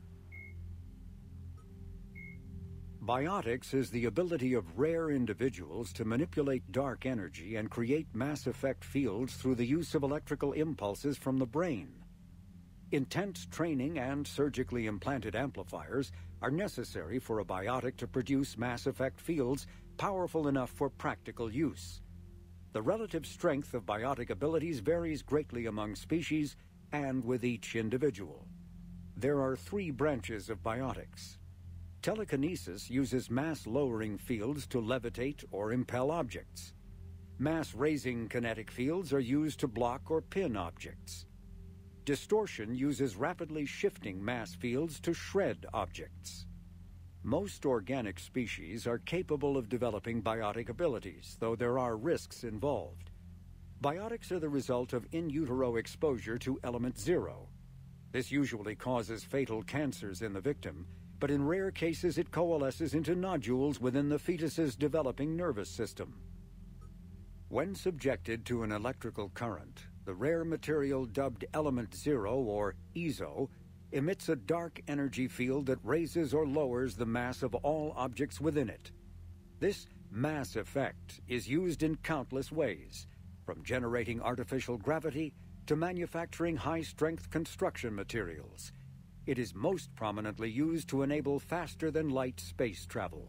Biotics is the ability of rare individuals to manipulate dark energy and create mass effect fields through the use of electrical impulses from the brain. Intense training and surgically implanted amplifiers are necessary for a biotic to produce mass effect fields powerful enough for practical use. The relative strength of biotic abilities varies greatly among species and with each individual. There are three branches of biotics. Telekinesis uses mass-lowering fields to levitate or impel objects. Mass-raising kinetic fields are used to block or pin objects. Distortion uses rapidly shifting mass fields to shred objects. Most organic species are capable of developing biotic abilities, though there are risks involved. Biotics are the result of in utero exposure to element zero. This usually causes fatal cancers in the victim, but in rare cases it coalesces into nodules within the fetus's developing nervous system. When subjected to an electrical current, the rare material dubbed element zero, or E Z O, emits a dark energy field that raises or lowers the mass of all objects within it. This mass effect is used in countless ways, from generating artificial gravity to manufacturing high-strength construction materials. It is most prominently used to enable faster-than-light space travel.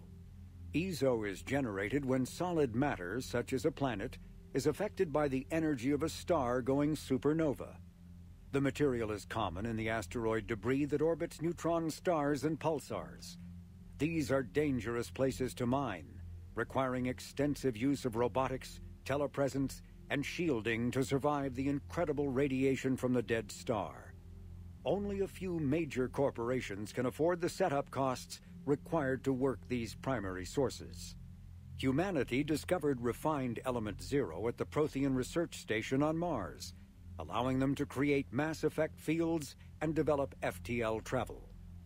E Z O is generated when solid matter, such as a planet, is affected by the energy of a star going supernova. The material is common in the asteroid debris that orbits neutron stars and pulsars. These are dangerous places to mine, requiring extensive use of robotics, telepresence, and shielding to survive the incredible radiation from the dead star. Only a few major corporations can afford the setup costs required to work these primary sources. Humanity discovered refined element zero at the Prothean Research Station on Mars, allowing them to create mass effect fields and develop F T L travel.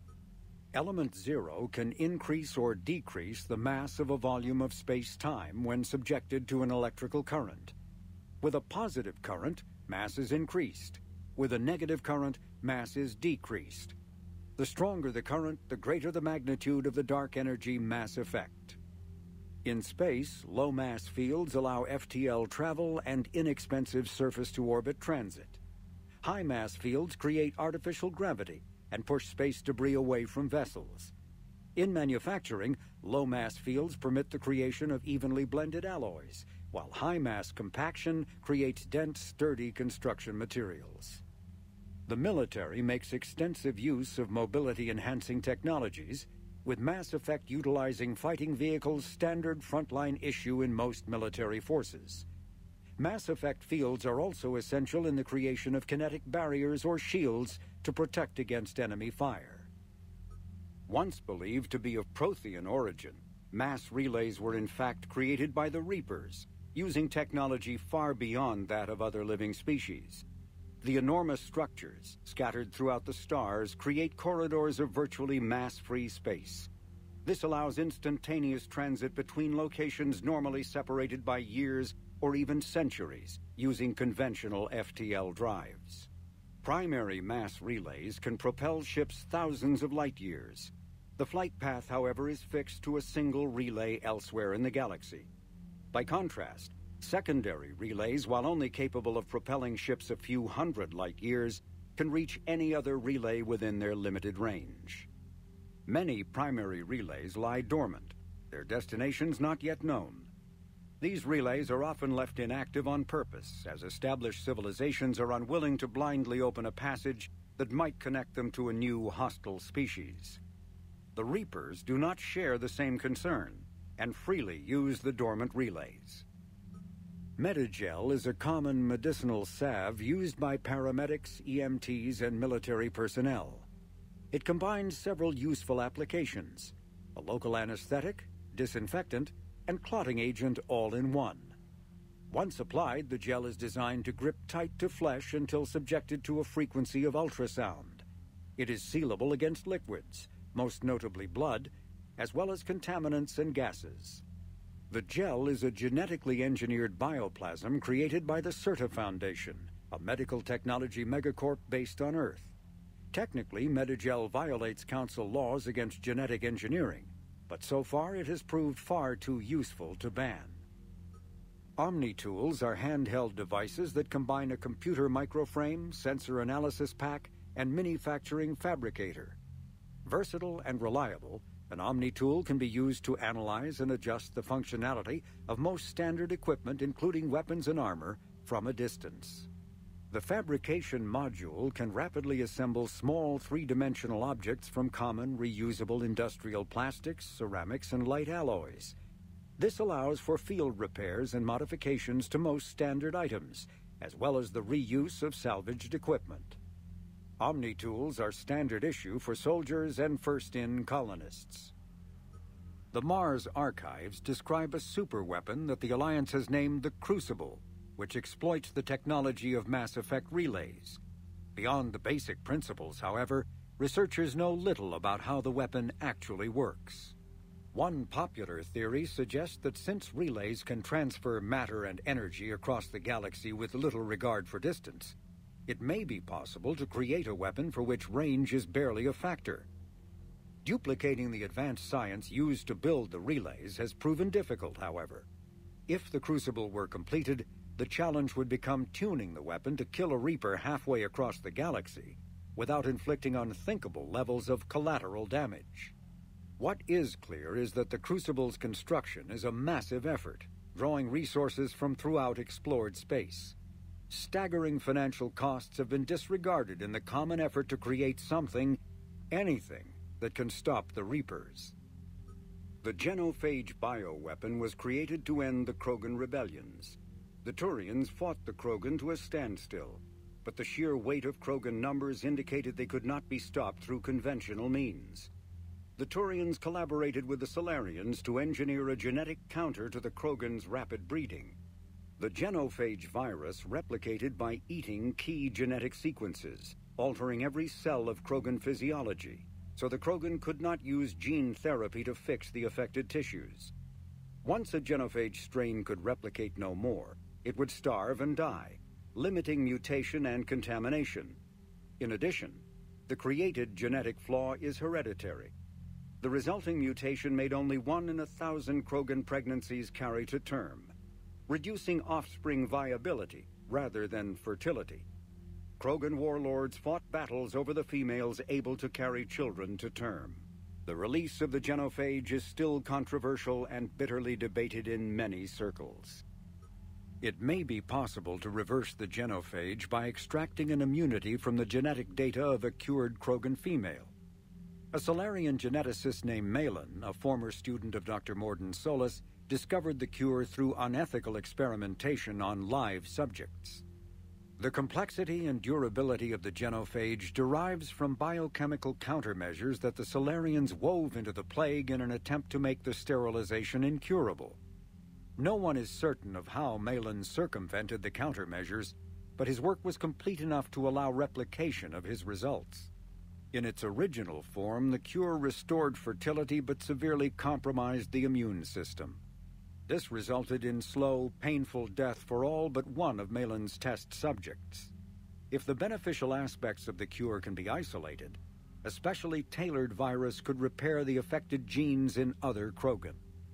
Element zero can increase or decrease the mass of a volume of space-time when subjected to an electrical current. With a positive current, mass is increased. With a negative current, mass is decreased. The stronger the current, the greater the magnitude of the dark energy mass effect. In space, low-mass fields allow F T L travel and inexpensive surface-to-orbit transit. High-mass fields create artificial gravity and push space debris away from vessels. In manufacturing, low-mass fields permit the creation of evenly blended alloys, while high-mass compaction creates dense, sturdy construction materials. The military makes extensive use of mobility-enhancing technologies, with mass effect utilizing fighting vehicles standard frontline issue in most military forces. Mass effect fields are also essential in the creation of kinetic barriers or shields to protect against enemy fire. Once believed to be of Prothean origin, mass relays were in fact created by the Reapers, using technology far beyond that of other living species. The enormous structures, scattered throughout the stars, create corridors of virtually mass-free space. This allows instantaneous transit between locations normally separated by years or even centuries, using conventional F T L drives. Primary mass relays can propel ships thousands of light years. The flight path, however, is fixed to a single relay elsewhere in the galaxy. By contrast, secondary relays, while only capable of propelling ships a few hundred light years, can reach any other relay within their limited range. Many primary relays lie dormant, their destinations not yet known. These relays are often left inactive on purpose, as established civilizations are unwilling to blindly open a passage that might connect them to a new hostile species. The Reapers do not share the same concern, and freely use the dormant relays. Medigel is a common medicinal salve used by paramedics, E M Ts, and military personnel. It combines several useful applications: a local anesthetic, disinfectant, and clotting agent all in one. Once applied, the gel is designed to grip tight to flesh until subjected to a frequency of ultrasound. It is sealable against liquids, most notably blood, as well as contaminants and gases. The gel is a genetically engineered bioplasm created by the CERTA Foundation, a medical technology megacorp based on Earth. Technically, Medigel violates council laws against genetic engineering, but so far it has proved far too useful to ban. OmniTools are handheld devices that combine a computer microframe, sensor analysis pack, and manufacturing fabricator. Versatile and reliable, an OmniTool can be used to analyze and adjust the functionality of most standard equipment, including weapons and armor, from a distance. The fabrication module can rapidly assemble small three-dimensional objects from common reusable industrial plastics, ceramics, and light alloys. This allows for field repairs and modifications to most standard items, as well as the reuse of salvaged equipment. Omni-tools are standard issue for soldiers and first-in colonists. The Mars archives describe a superweapon that the Alliance has named the Crucible, which exploits the technology of Mass Effect relays. Beyond the basic principles, however, researchers know little about how the weapon actually works. One popular theory suggests that since relays can transfer matter and energy across the galaxy with little regard for distance, it may be possible to create a weapon for which range is barely a factor. Duplicating the advanced science used to build the relays has proven difficult, however. If the Crucible were completed, the challenge would become tuning the weapon to kill a Reaper halfway across the galaxy without inflicting unthinkable levels of collateral damage. What is clear is that the Crucible's construction is a massive effort, drawing resources from throughout explored space. Staggering financial costs have been disregarded in the common effort to create something, anything, that can stop the Reapers. The Genophage bioweapon was created to end the Krogan rebellions. The Turians fought the Krogan to a standstill, but the sheer weight of Krogan numbers indicated they could not be stopped through conventional means. The Turians collaborated with the Solarians to engineer a genetic counter to the Krogan's rapid breeding. The Genophage virus replicated by eating key genetic sequences, altering every cell of Krogan physiology, so the Krogan could not use gene therapy to fix the affected tissues. Once a genophage strain could replicate no more, it would starve and die, limiting mutation and contamination. In addition, the created genetic flaw is hereditary. The resulting mutation made only one in a thousand Krogan pregnancies carry to term, reducing offspring viability rather than fertility. Krogan warlords fought battles over the females able to carry children to term. The release of the genophage is still controversial and bitterly debated in many circles. It may be possible to reverse the genophage by extracting an immunity from the genetic data of a cured Krogan female. A Solarian geneticist named Malin, a former student of Doctor Mordin Solus, discovered the cure through unethical experimentation on live subjects. The complexity and durability of the genophage derives from biochemical countermeasures that the Solarians wove into the plague in an attempt to make the sterilization incurable. No one is certain of how Malin circumvented the countermeasures, but his work was complete enough to allow replication of his results. In its original form, the cure restored fertility but severely compromised the immune system. This resulted in slow, painful death for all but one of Malin's test subjects. If the beneficial aspects of the cure can be isolated, a specially tailored virus could repair the affected genes in other Krogan.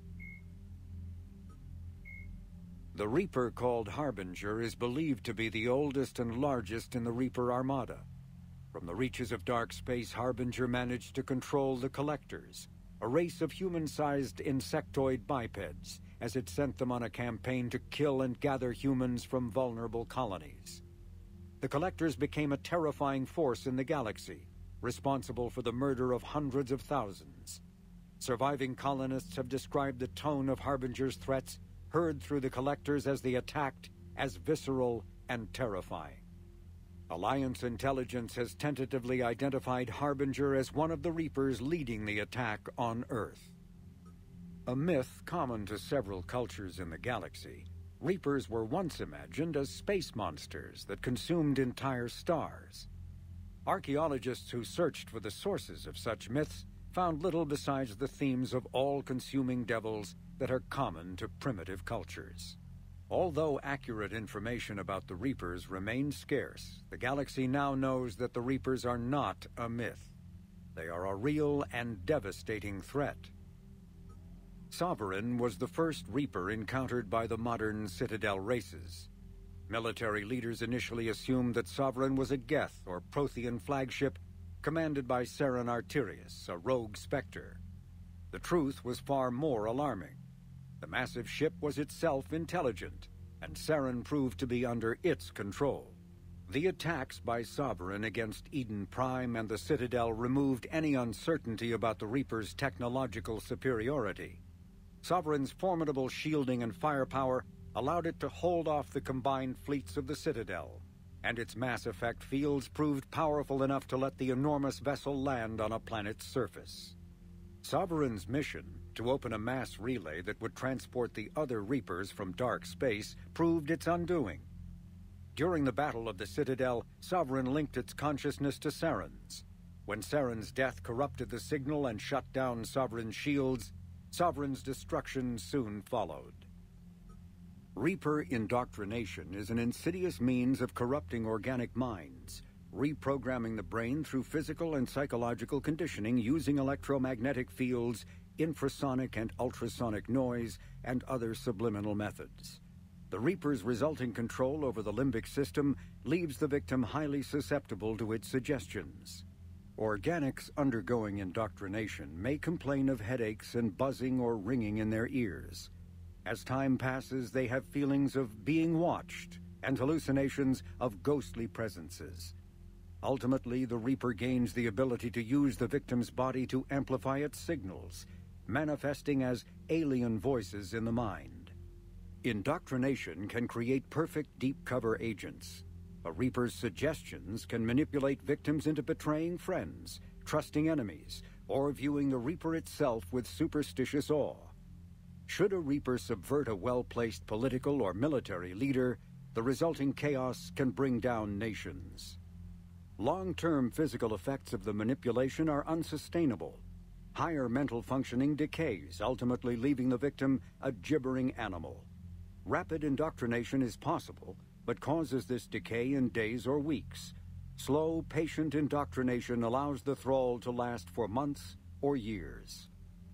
The Reaper called Harbinger is believed to be the oldest and largest in the Reaper Armada. From the reaches of dark space, Harbinger managed to control the Collectors, a race of human-sized insectoid bipeds, as it sent them on a campaign to kill and gather humans from vulnerable colonies. The Collectors became a terrifying force in the galaxy, responsible for the murder of hundreds of thousands. Surviving colonists have described the tone of Harbinger's threats heard through the Collectors as they attacked as visceral and terrifying. Alliance intelligence has tentatively identified Harbinger as one of the Reapers leading the attack on Earth. A myth common to several cultures in the galaxy, Reapers were once imagined as space monsters that consumed entire stars. Archaeologists who searched for the sources of such myths found little besides the themes of all-consuming devils that are common to primitive cultures. Although accurate information about the Reapers remains scarce, the galaxy now knows that the Reapers are not a myth. They are a real and devastating threat. Sovereign was the first Reaper encountered by the modern Citadel races. Military leaders initially assumed that Sovereign was a Geth or Prothean flagship commanded by Saren Arterius, a rogue Spectre. The truth was far more alarming. The massive ship was itself intelligent, and Saren proved to be under its control. The attacks by Sovereign against Eden Prime and the Citadel removed any uncertainty about the Reaper's technological superiority. Sovereign's formidable shielding and firepower allowed it to hold off the combined fleets of the Citadel, and its mass effect fields proved powerful enough to let the enormous vessel land on a planet's surface. Sovereign's mission, to open a mass relay that would transport the other Reapers from dark space, proved its undoing. During the Battle of the Citadel, Sovereign linked its consciousness to Saren's. When Saren's death corrupted the signal and shut down Sovereign's shields, Sovereign's destruction soon followed. Reaper indoctrination is an insidious means of corrupting organic minds, reprogramming the brain through physical and psychological conditioning using electromagnetic fields, infrasonic and ultrasonic noise, and other subliminal methods. The Reaper's resulting control over the limbic system leaves the victim highly susceptible to its suggestions. Organics undergoing indoctrination may complain of headaches and buzzing or ringing in their ears. As time passes, they have feelings of being watched and hallucinations of ghostly presences. Ultimately, the Reaper gains the ability to use the victim's body to amplify its signals, manifesting as alien voices in the mind. Indoctrination can create perfect deep cover agents. A Reaper's suggestions can manipulate victims into betraying friends, trusting enemies, or viewing the Reaper itself with superstitious awe. Should a Reaper subvert a well-placed political or military leader, the resulting chaos can bring down nations. Long-term physical effects of the manipulation are unsustainable. Higher mental functioning decays, ultimately leaving the victim a gibbering animal. Rapid indoctrination is possible, but causes this decay in days or weeks. Slow, patient indoctrination allows the thrall to last for months or years.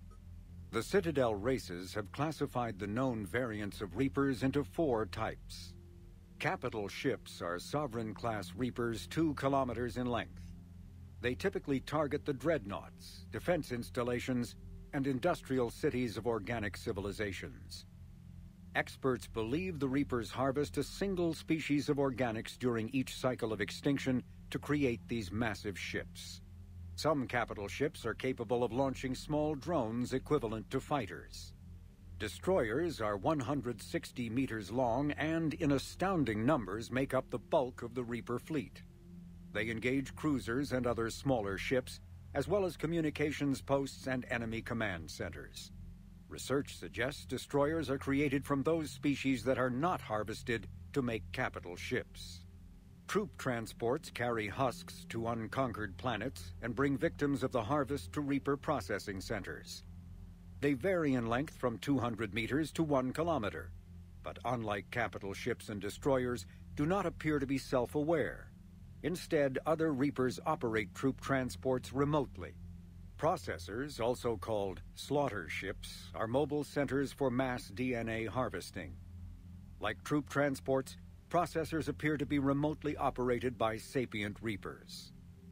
The Citadel races have classified the known variants of Reapers into four types. Capital ships are Sovereign-class Reapers two kilometers in length. They typically target the dreadnoughts, defense installations, and industrial cities of organic civilizations. Experts believe the Reapers harvest a single species of organics during each cycle of extinction to create these massive ships. Some capital ships are capable of launching small drones equivalent to fighters. Destroyers are one hundred sixty meters long and, in astounding numbers, make up the bulk of the Reaper fleet. They engage cruisers and other smaller ships, as well as communications posts and enemy command centers. Research suggests destroyers are created from those species that are not harvested to make capital ships. Troop transports carry husks to unconquered planets and bring victims of the harvest to Reaper processing centers. They vary in length from two hundred meters to one kilometer, but unlike capital ships and destroyers, do not appear to be self-aware. Instead, other Reapers operate troop transports remotely. Processors, also called slaughter ships, are mobile centers for mass D N A harvesting. Like troop transports, processors appear to be remotely operated by sapient Reapers.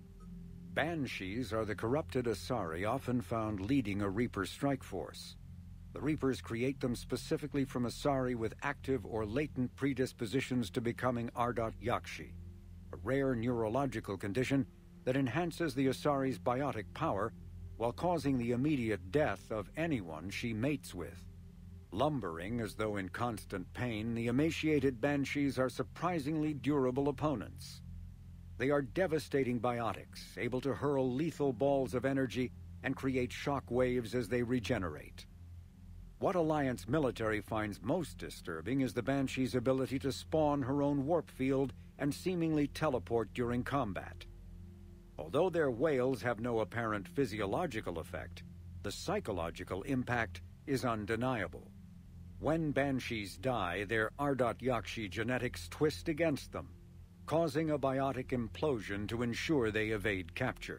Banshees are the corrupted Asari often found leading a Reaper strike force. The Reapers create them specifically from Asari with active or latent predispositions to becoming Ardat Yakshi, a rare neurological condition that enhances the Asari's biotic power while causing the immediate death of anyone she mates with. Lumbering as though in constant pain, the emaciated Banshees are surprisingly durable opponents. They are devastating biotics, able to hurl lethal balls of energy and create shock waves as they regenerate. What Alliance military finds most disturbing is the Banshee's ability to spawn her own warp field and seemingly teleport during combat. Although their wails have no apparent physiological effect, the psychological impact is undeniable. When Banshees die, their Ardat Yakshi genetics twist against them, causing a biotic implosion to ensure they evade capture.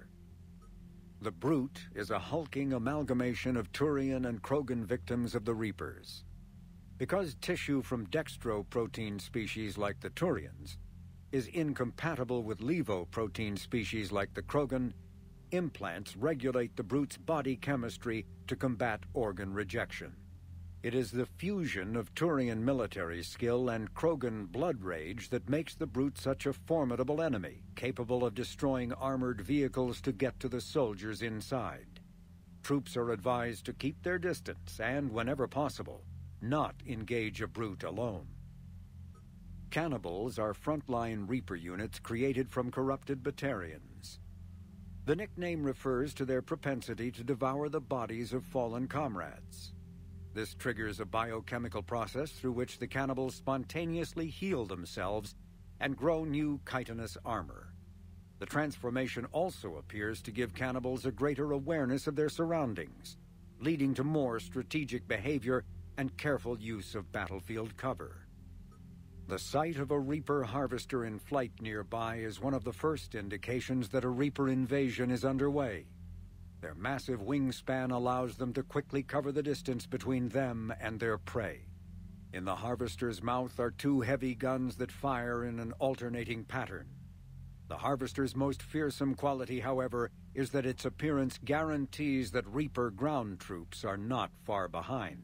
The Brute is a hulking amalgamation of Turian and Krogan victims of the Reapers. Because tissue from dextroprotein species like the Turians is incompatible with levoprotein species like the Krogan, implants regulate the Brute's body chemistry to combat organ rejection. It is the fusion of Turian military skill and Krogan blood rage that makes the Brute such a formidable enemy, capable of destroying armored vehicles to get to the soldiers inside. troops are advised to keep their distance and, whenever possible, not engage a brute alone. Cannibals are frontline Reaper units created from corrupted Batarians. The nickname refers to their propensity to devour the bodies of fallen comrades. This triggers a biochemical process through which the cannibals spontaneously heal themselves and grow new chitinous armor. The transformation also appears to give cannibals a greater awareness of their surroundings, leading to more strategic behavior and careful use of battlefield cover. The sight of a Reaper harvester in flight nearby is one of the first indications that a Reaper invasion is underway. Their massive wingspan allows them to quickly cover the distance between them and their prey. In the harvester's mouth are two heavy guns that fire in an alternating pattern. The harvester's most fearsome quality, however, is that its appearance guarantees that Reaper ground troops are not far behind.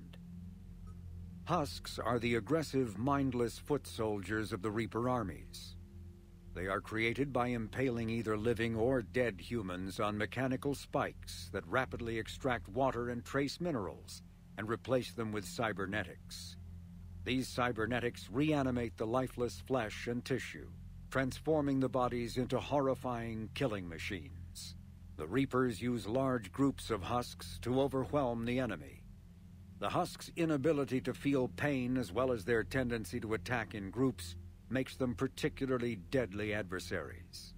Husks are the aggressive, mindless foot soldiers of the Reaper armies. They are created by impaling either living or dead humans on mechanical spikes that rapidly extract water and trace minerals and replace them with cybernetics. These cybernetics reanimate the lifeless flesh and tissue, transforming the bodies into horrifying killing machines. The Reapers use large groups of husks to overwhelm the enemy. The Husks' inability to feel pain, as well as their tendency to attack in groups, makes them particularly deadly adversaries.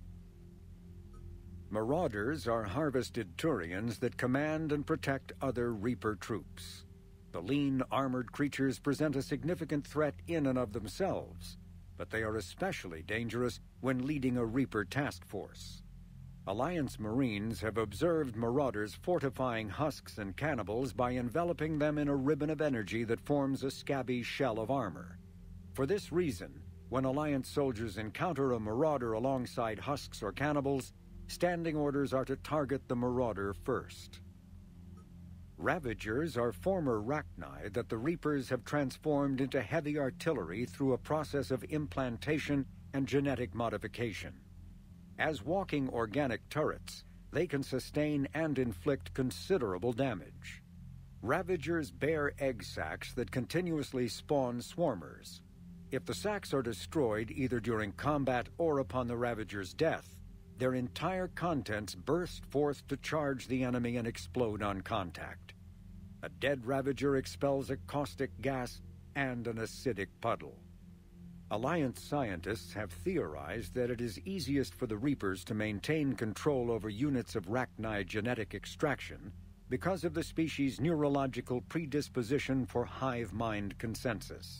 Marauders are harvested Turians that command and protect other Reaper troops. The lean, armored creatures present a significant threat in and of themselves, but they are especially dangerous when leading a Reaper task force. Alliance Marines have observed Marauders fortifying husks and cannibals by enveloping them in a ribbon of energy that forms a scabby shell of armor. For this reason, when Alliance soldiers encounter a Marauder alongside husks or cannibals, standing orders are to target the Marauder first. Ravagers are former Rachni that the Reapers have transformed into heavy artillery through a process of implantation and genetic modification. As walking organic turrets, they can sustain and inflict considerable damage. Ravagers bear egg sacs that continuously spawn swarmers. If the sacs are destroyed either during combat or upon the Ravager's death, their entire contents burst forth to charge the enemy and explode on contact. A dead Ravager expels a caustic gas and an acidic puddle. Alliance scientists have theorized that it is easiest for the Reapers to maintain control over units of Rachni genetic extraction because of the species' neurological predisposition for hive mind consensus.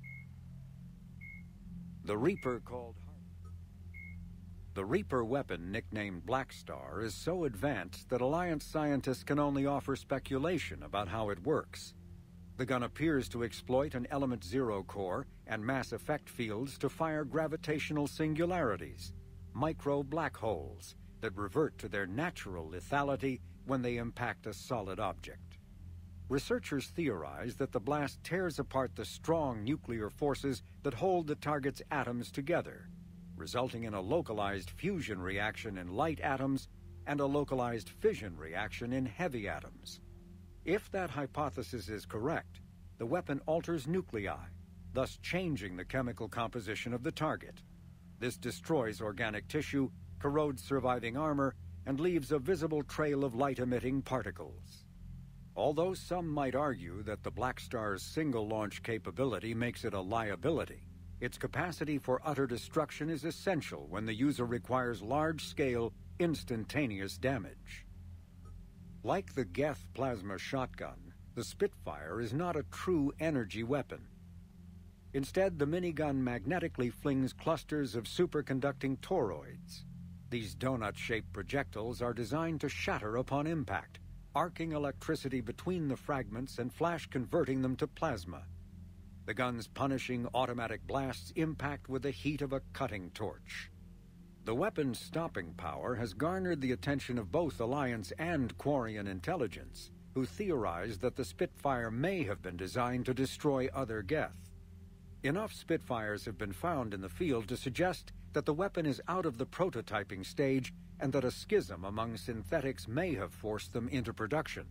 The Reaper called The Reaper weapon, nicknamed Blackstar, is so advanced that Alliance scientists can only offer speculation about how it works. The gun appears to exploit an Element Zero core and mass effect fields to fire gravitational singularities, micro black holes, that revert to their natural lethality when they impact a solid object. Researchers theorize that the blast tears apart the strong nuclear forces that hold the target's atoms together, resulting in a localized fusion reaction in light atoms and a localized fission reaction in heavy atoms. If that hypothesis is correct, the weapon alters nuclei, thus changing the chemical composition of the target. This destroys organic tissue, corrodes surviving armor, and leaves a visible trail of light-emitting particles. Although some might argue that the Blackstar's single-launch capability makes it a liability, its capacity for utter destruction is essential when the user requires large-scale, instantaneous damage. Like the Geth plasma shotgun, the Spitfire is not a true energy weapon. Instead, the minigun magnetically flings clusters of superconducting toroids. These donut-shaped projectiles are designed to shatter upon impact, arcing electricity between the fragments and flash-converting them to plasma. The gun's punishing automatic blasts impact with the heat of a cutting torch. The weapon's stopping power has garnered the attention of both Alliance and Quarian intelligence, who theorized that the Spitfire may have been designed to destroy other Geth. Enough Spitfires have been found in the field to suggest that the weapon is out of the prototyping stage and that a schism among synthetics may have forced them into production.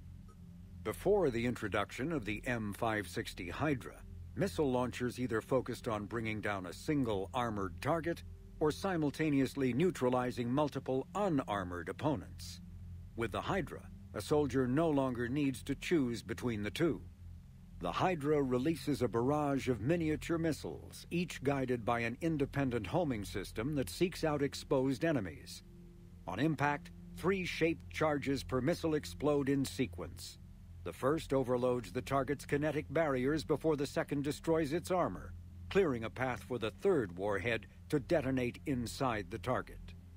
Before the introduction of the M five sixty Hydra, missile launchers either focused on bringing down a single armored target or simultaneously neutralizing multiple unarmored opponents. With the Hydra, a soldier no longer needs to choose between the two. The Hydra releases a barrage of miniature missiles, each guided by an independent homing system that seeks out exposed enemies. On impact, three shaped charges per missile explode in sequence. The first overloads the target's kinetic barriers before the second destroys its armor, clearing a path for the third warhead to detonate inside the target.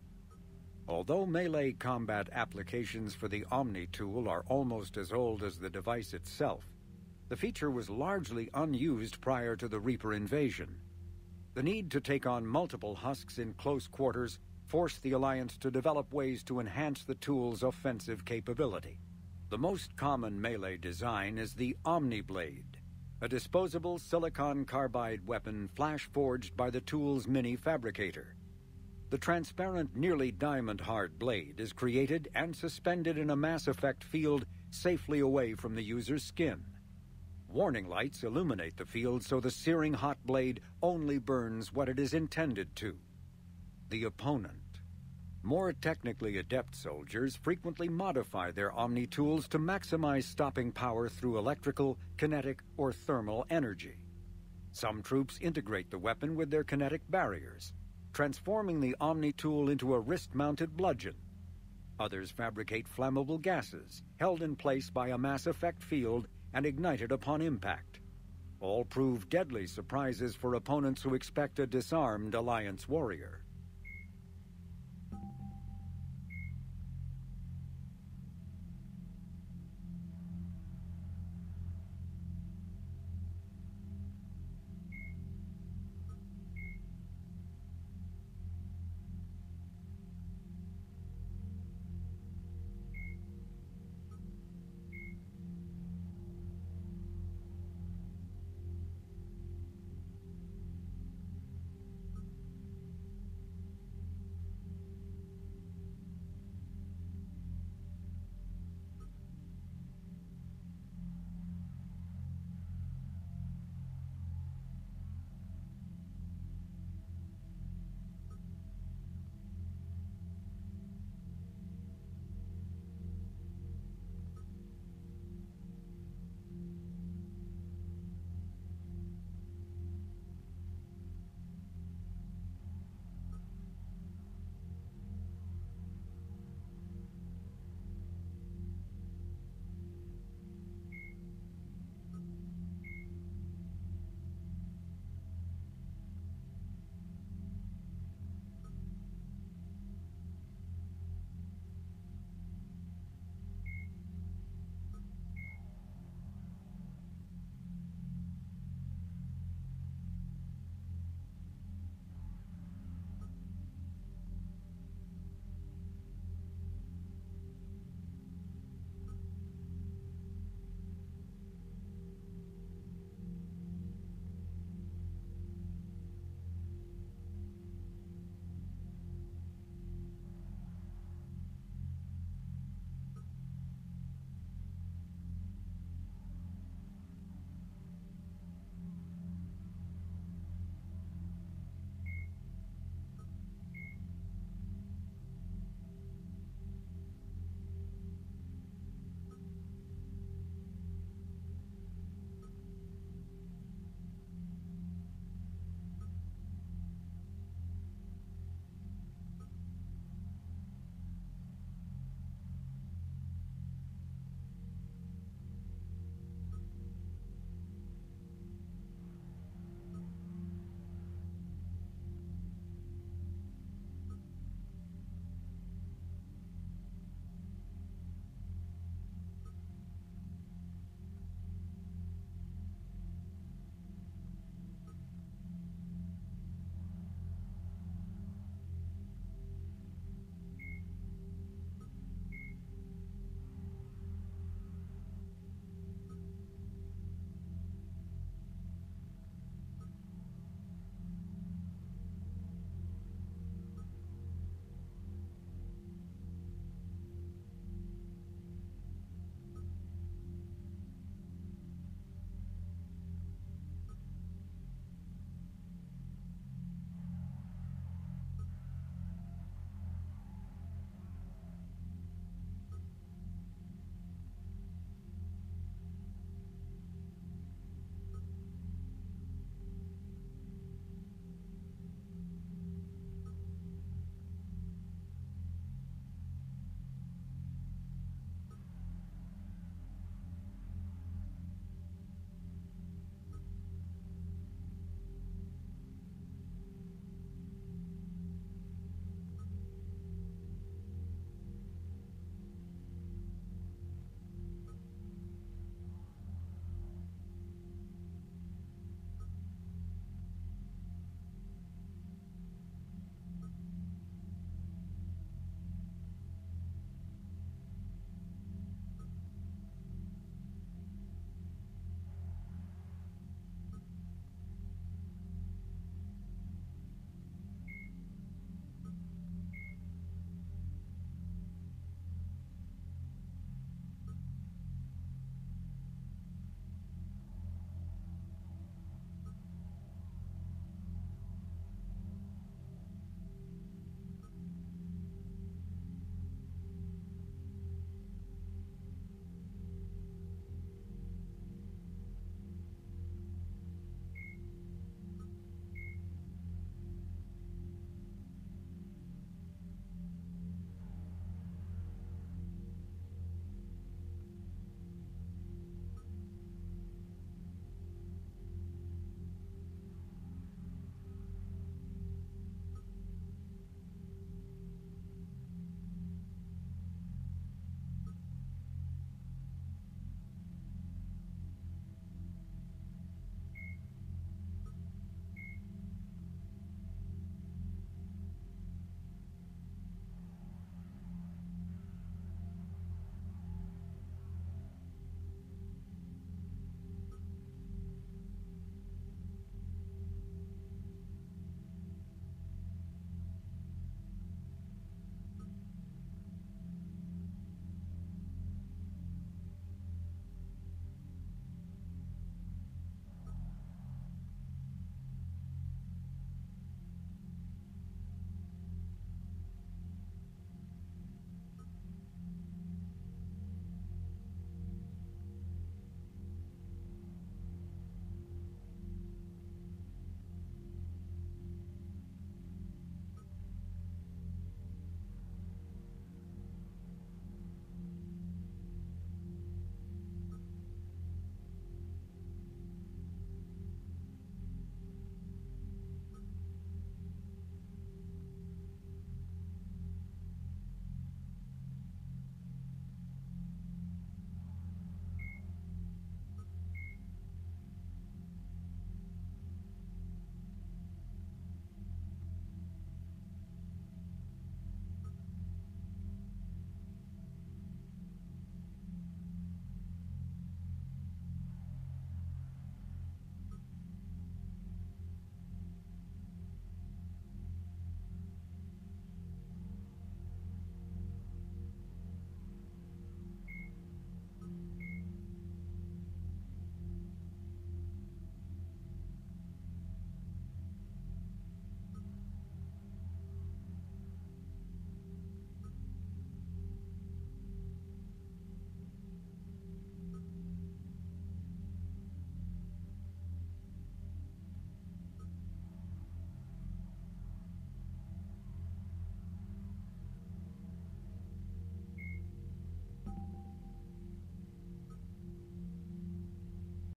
Although melee combat applications for the Omni tool are almost as old as the device itself, the feature was largely unused prior to the Reaper invasion. The need to take on multiple husks in close quarters forced the Alliance to develop ways to enhance the tool's offensive capability. The most common melee design is the Omni-Blade, a disposable silicon carbide weapon flash-forged by the tool's mini-fabricator. The transparent, nearly diamond-hard blade is created and suspended in a mass effect field safely away from the user's skin. Warning lights illuminate the field so the searing hot blade only burns what it is intended to: the opponent. More technically adept soldiers frequently modify their Omni tools to maximize stopping power through electrical, kinetic, or thermal energy. Some troops integrate the weapon with their kinetic barriers, transforming the Omni tool into a wrist-mounted bludgeon. Others fabricate flammable gases, held in place by a mass effect field and ignited upon impact. All prove deadly surprises for opponents who expect a disarmed Alliance warrior.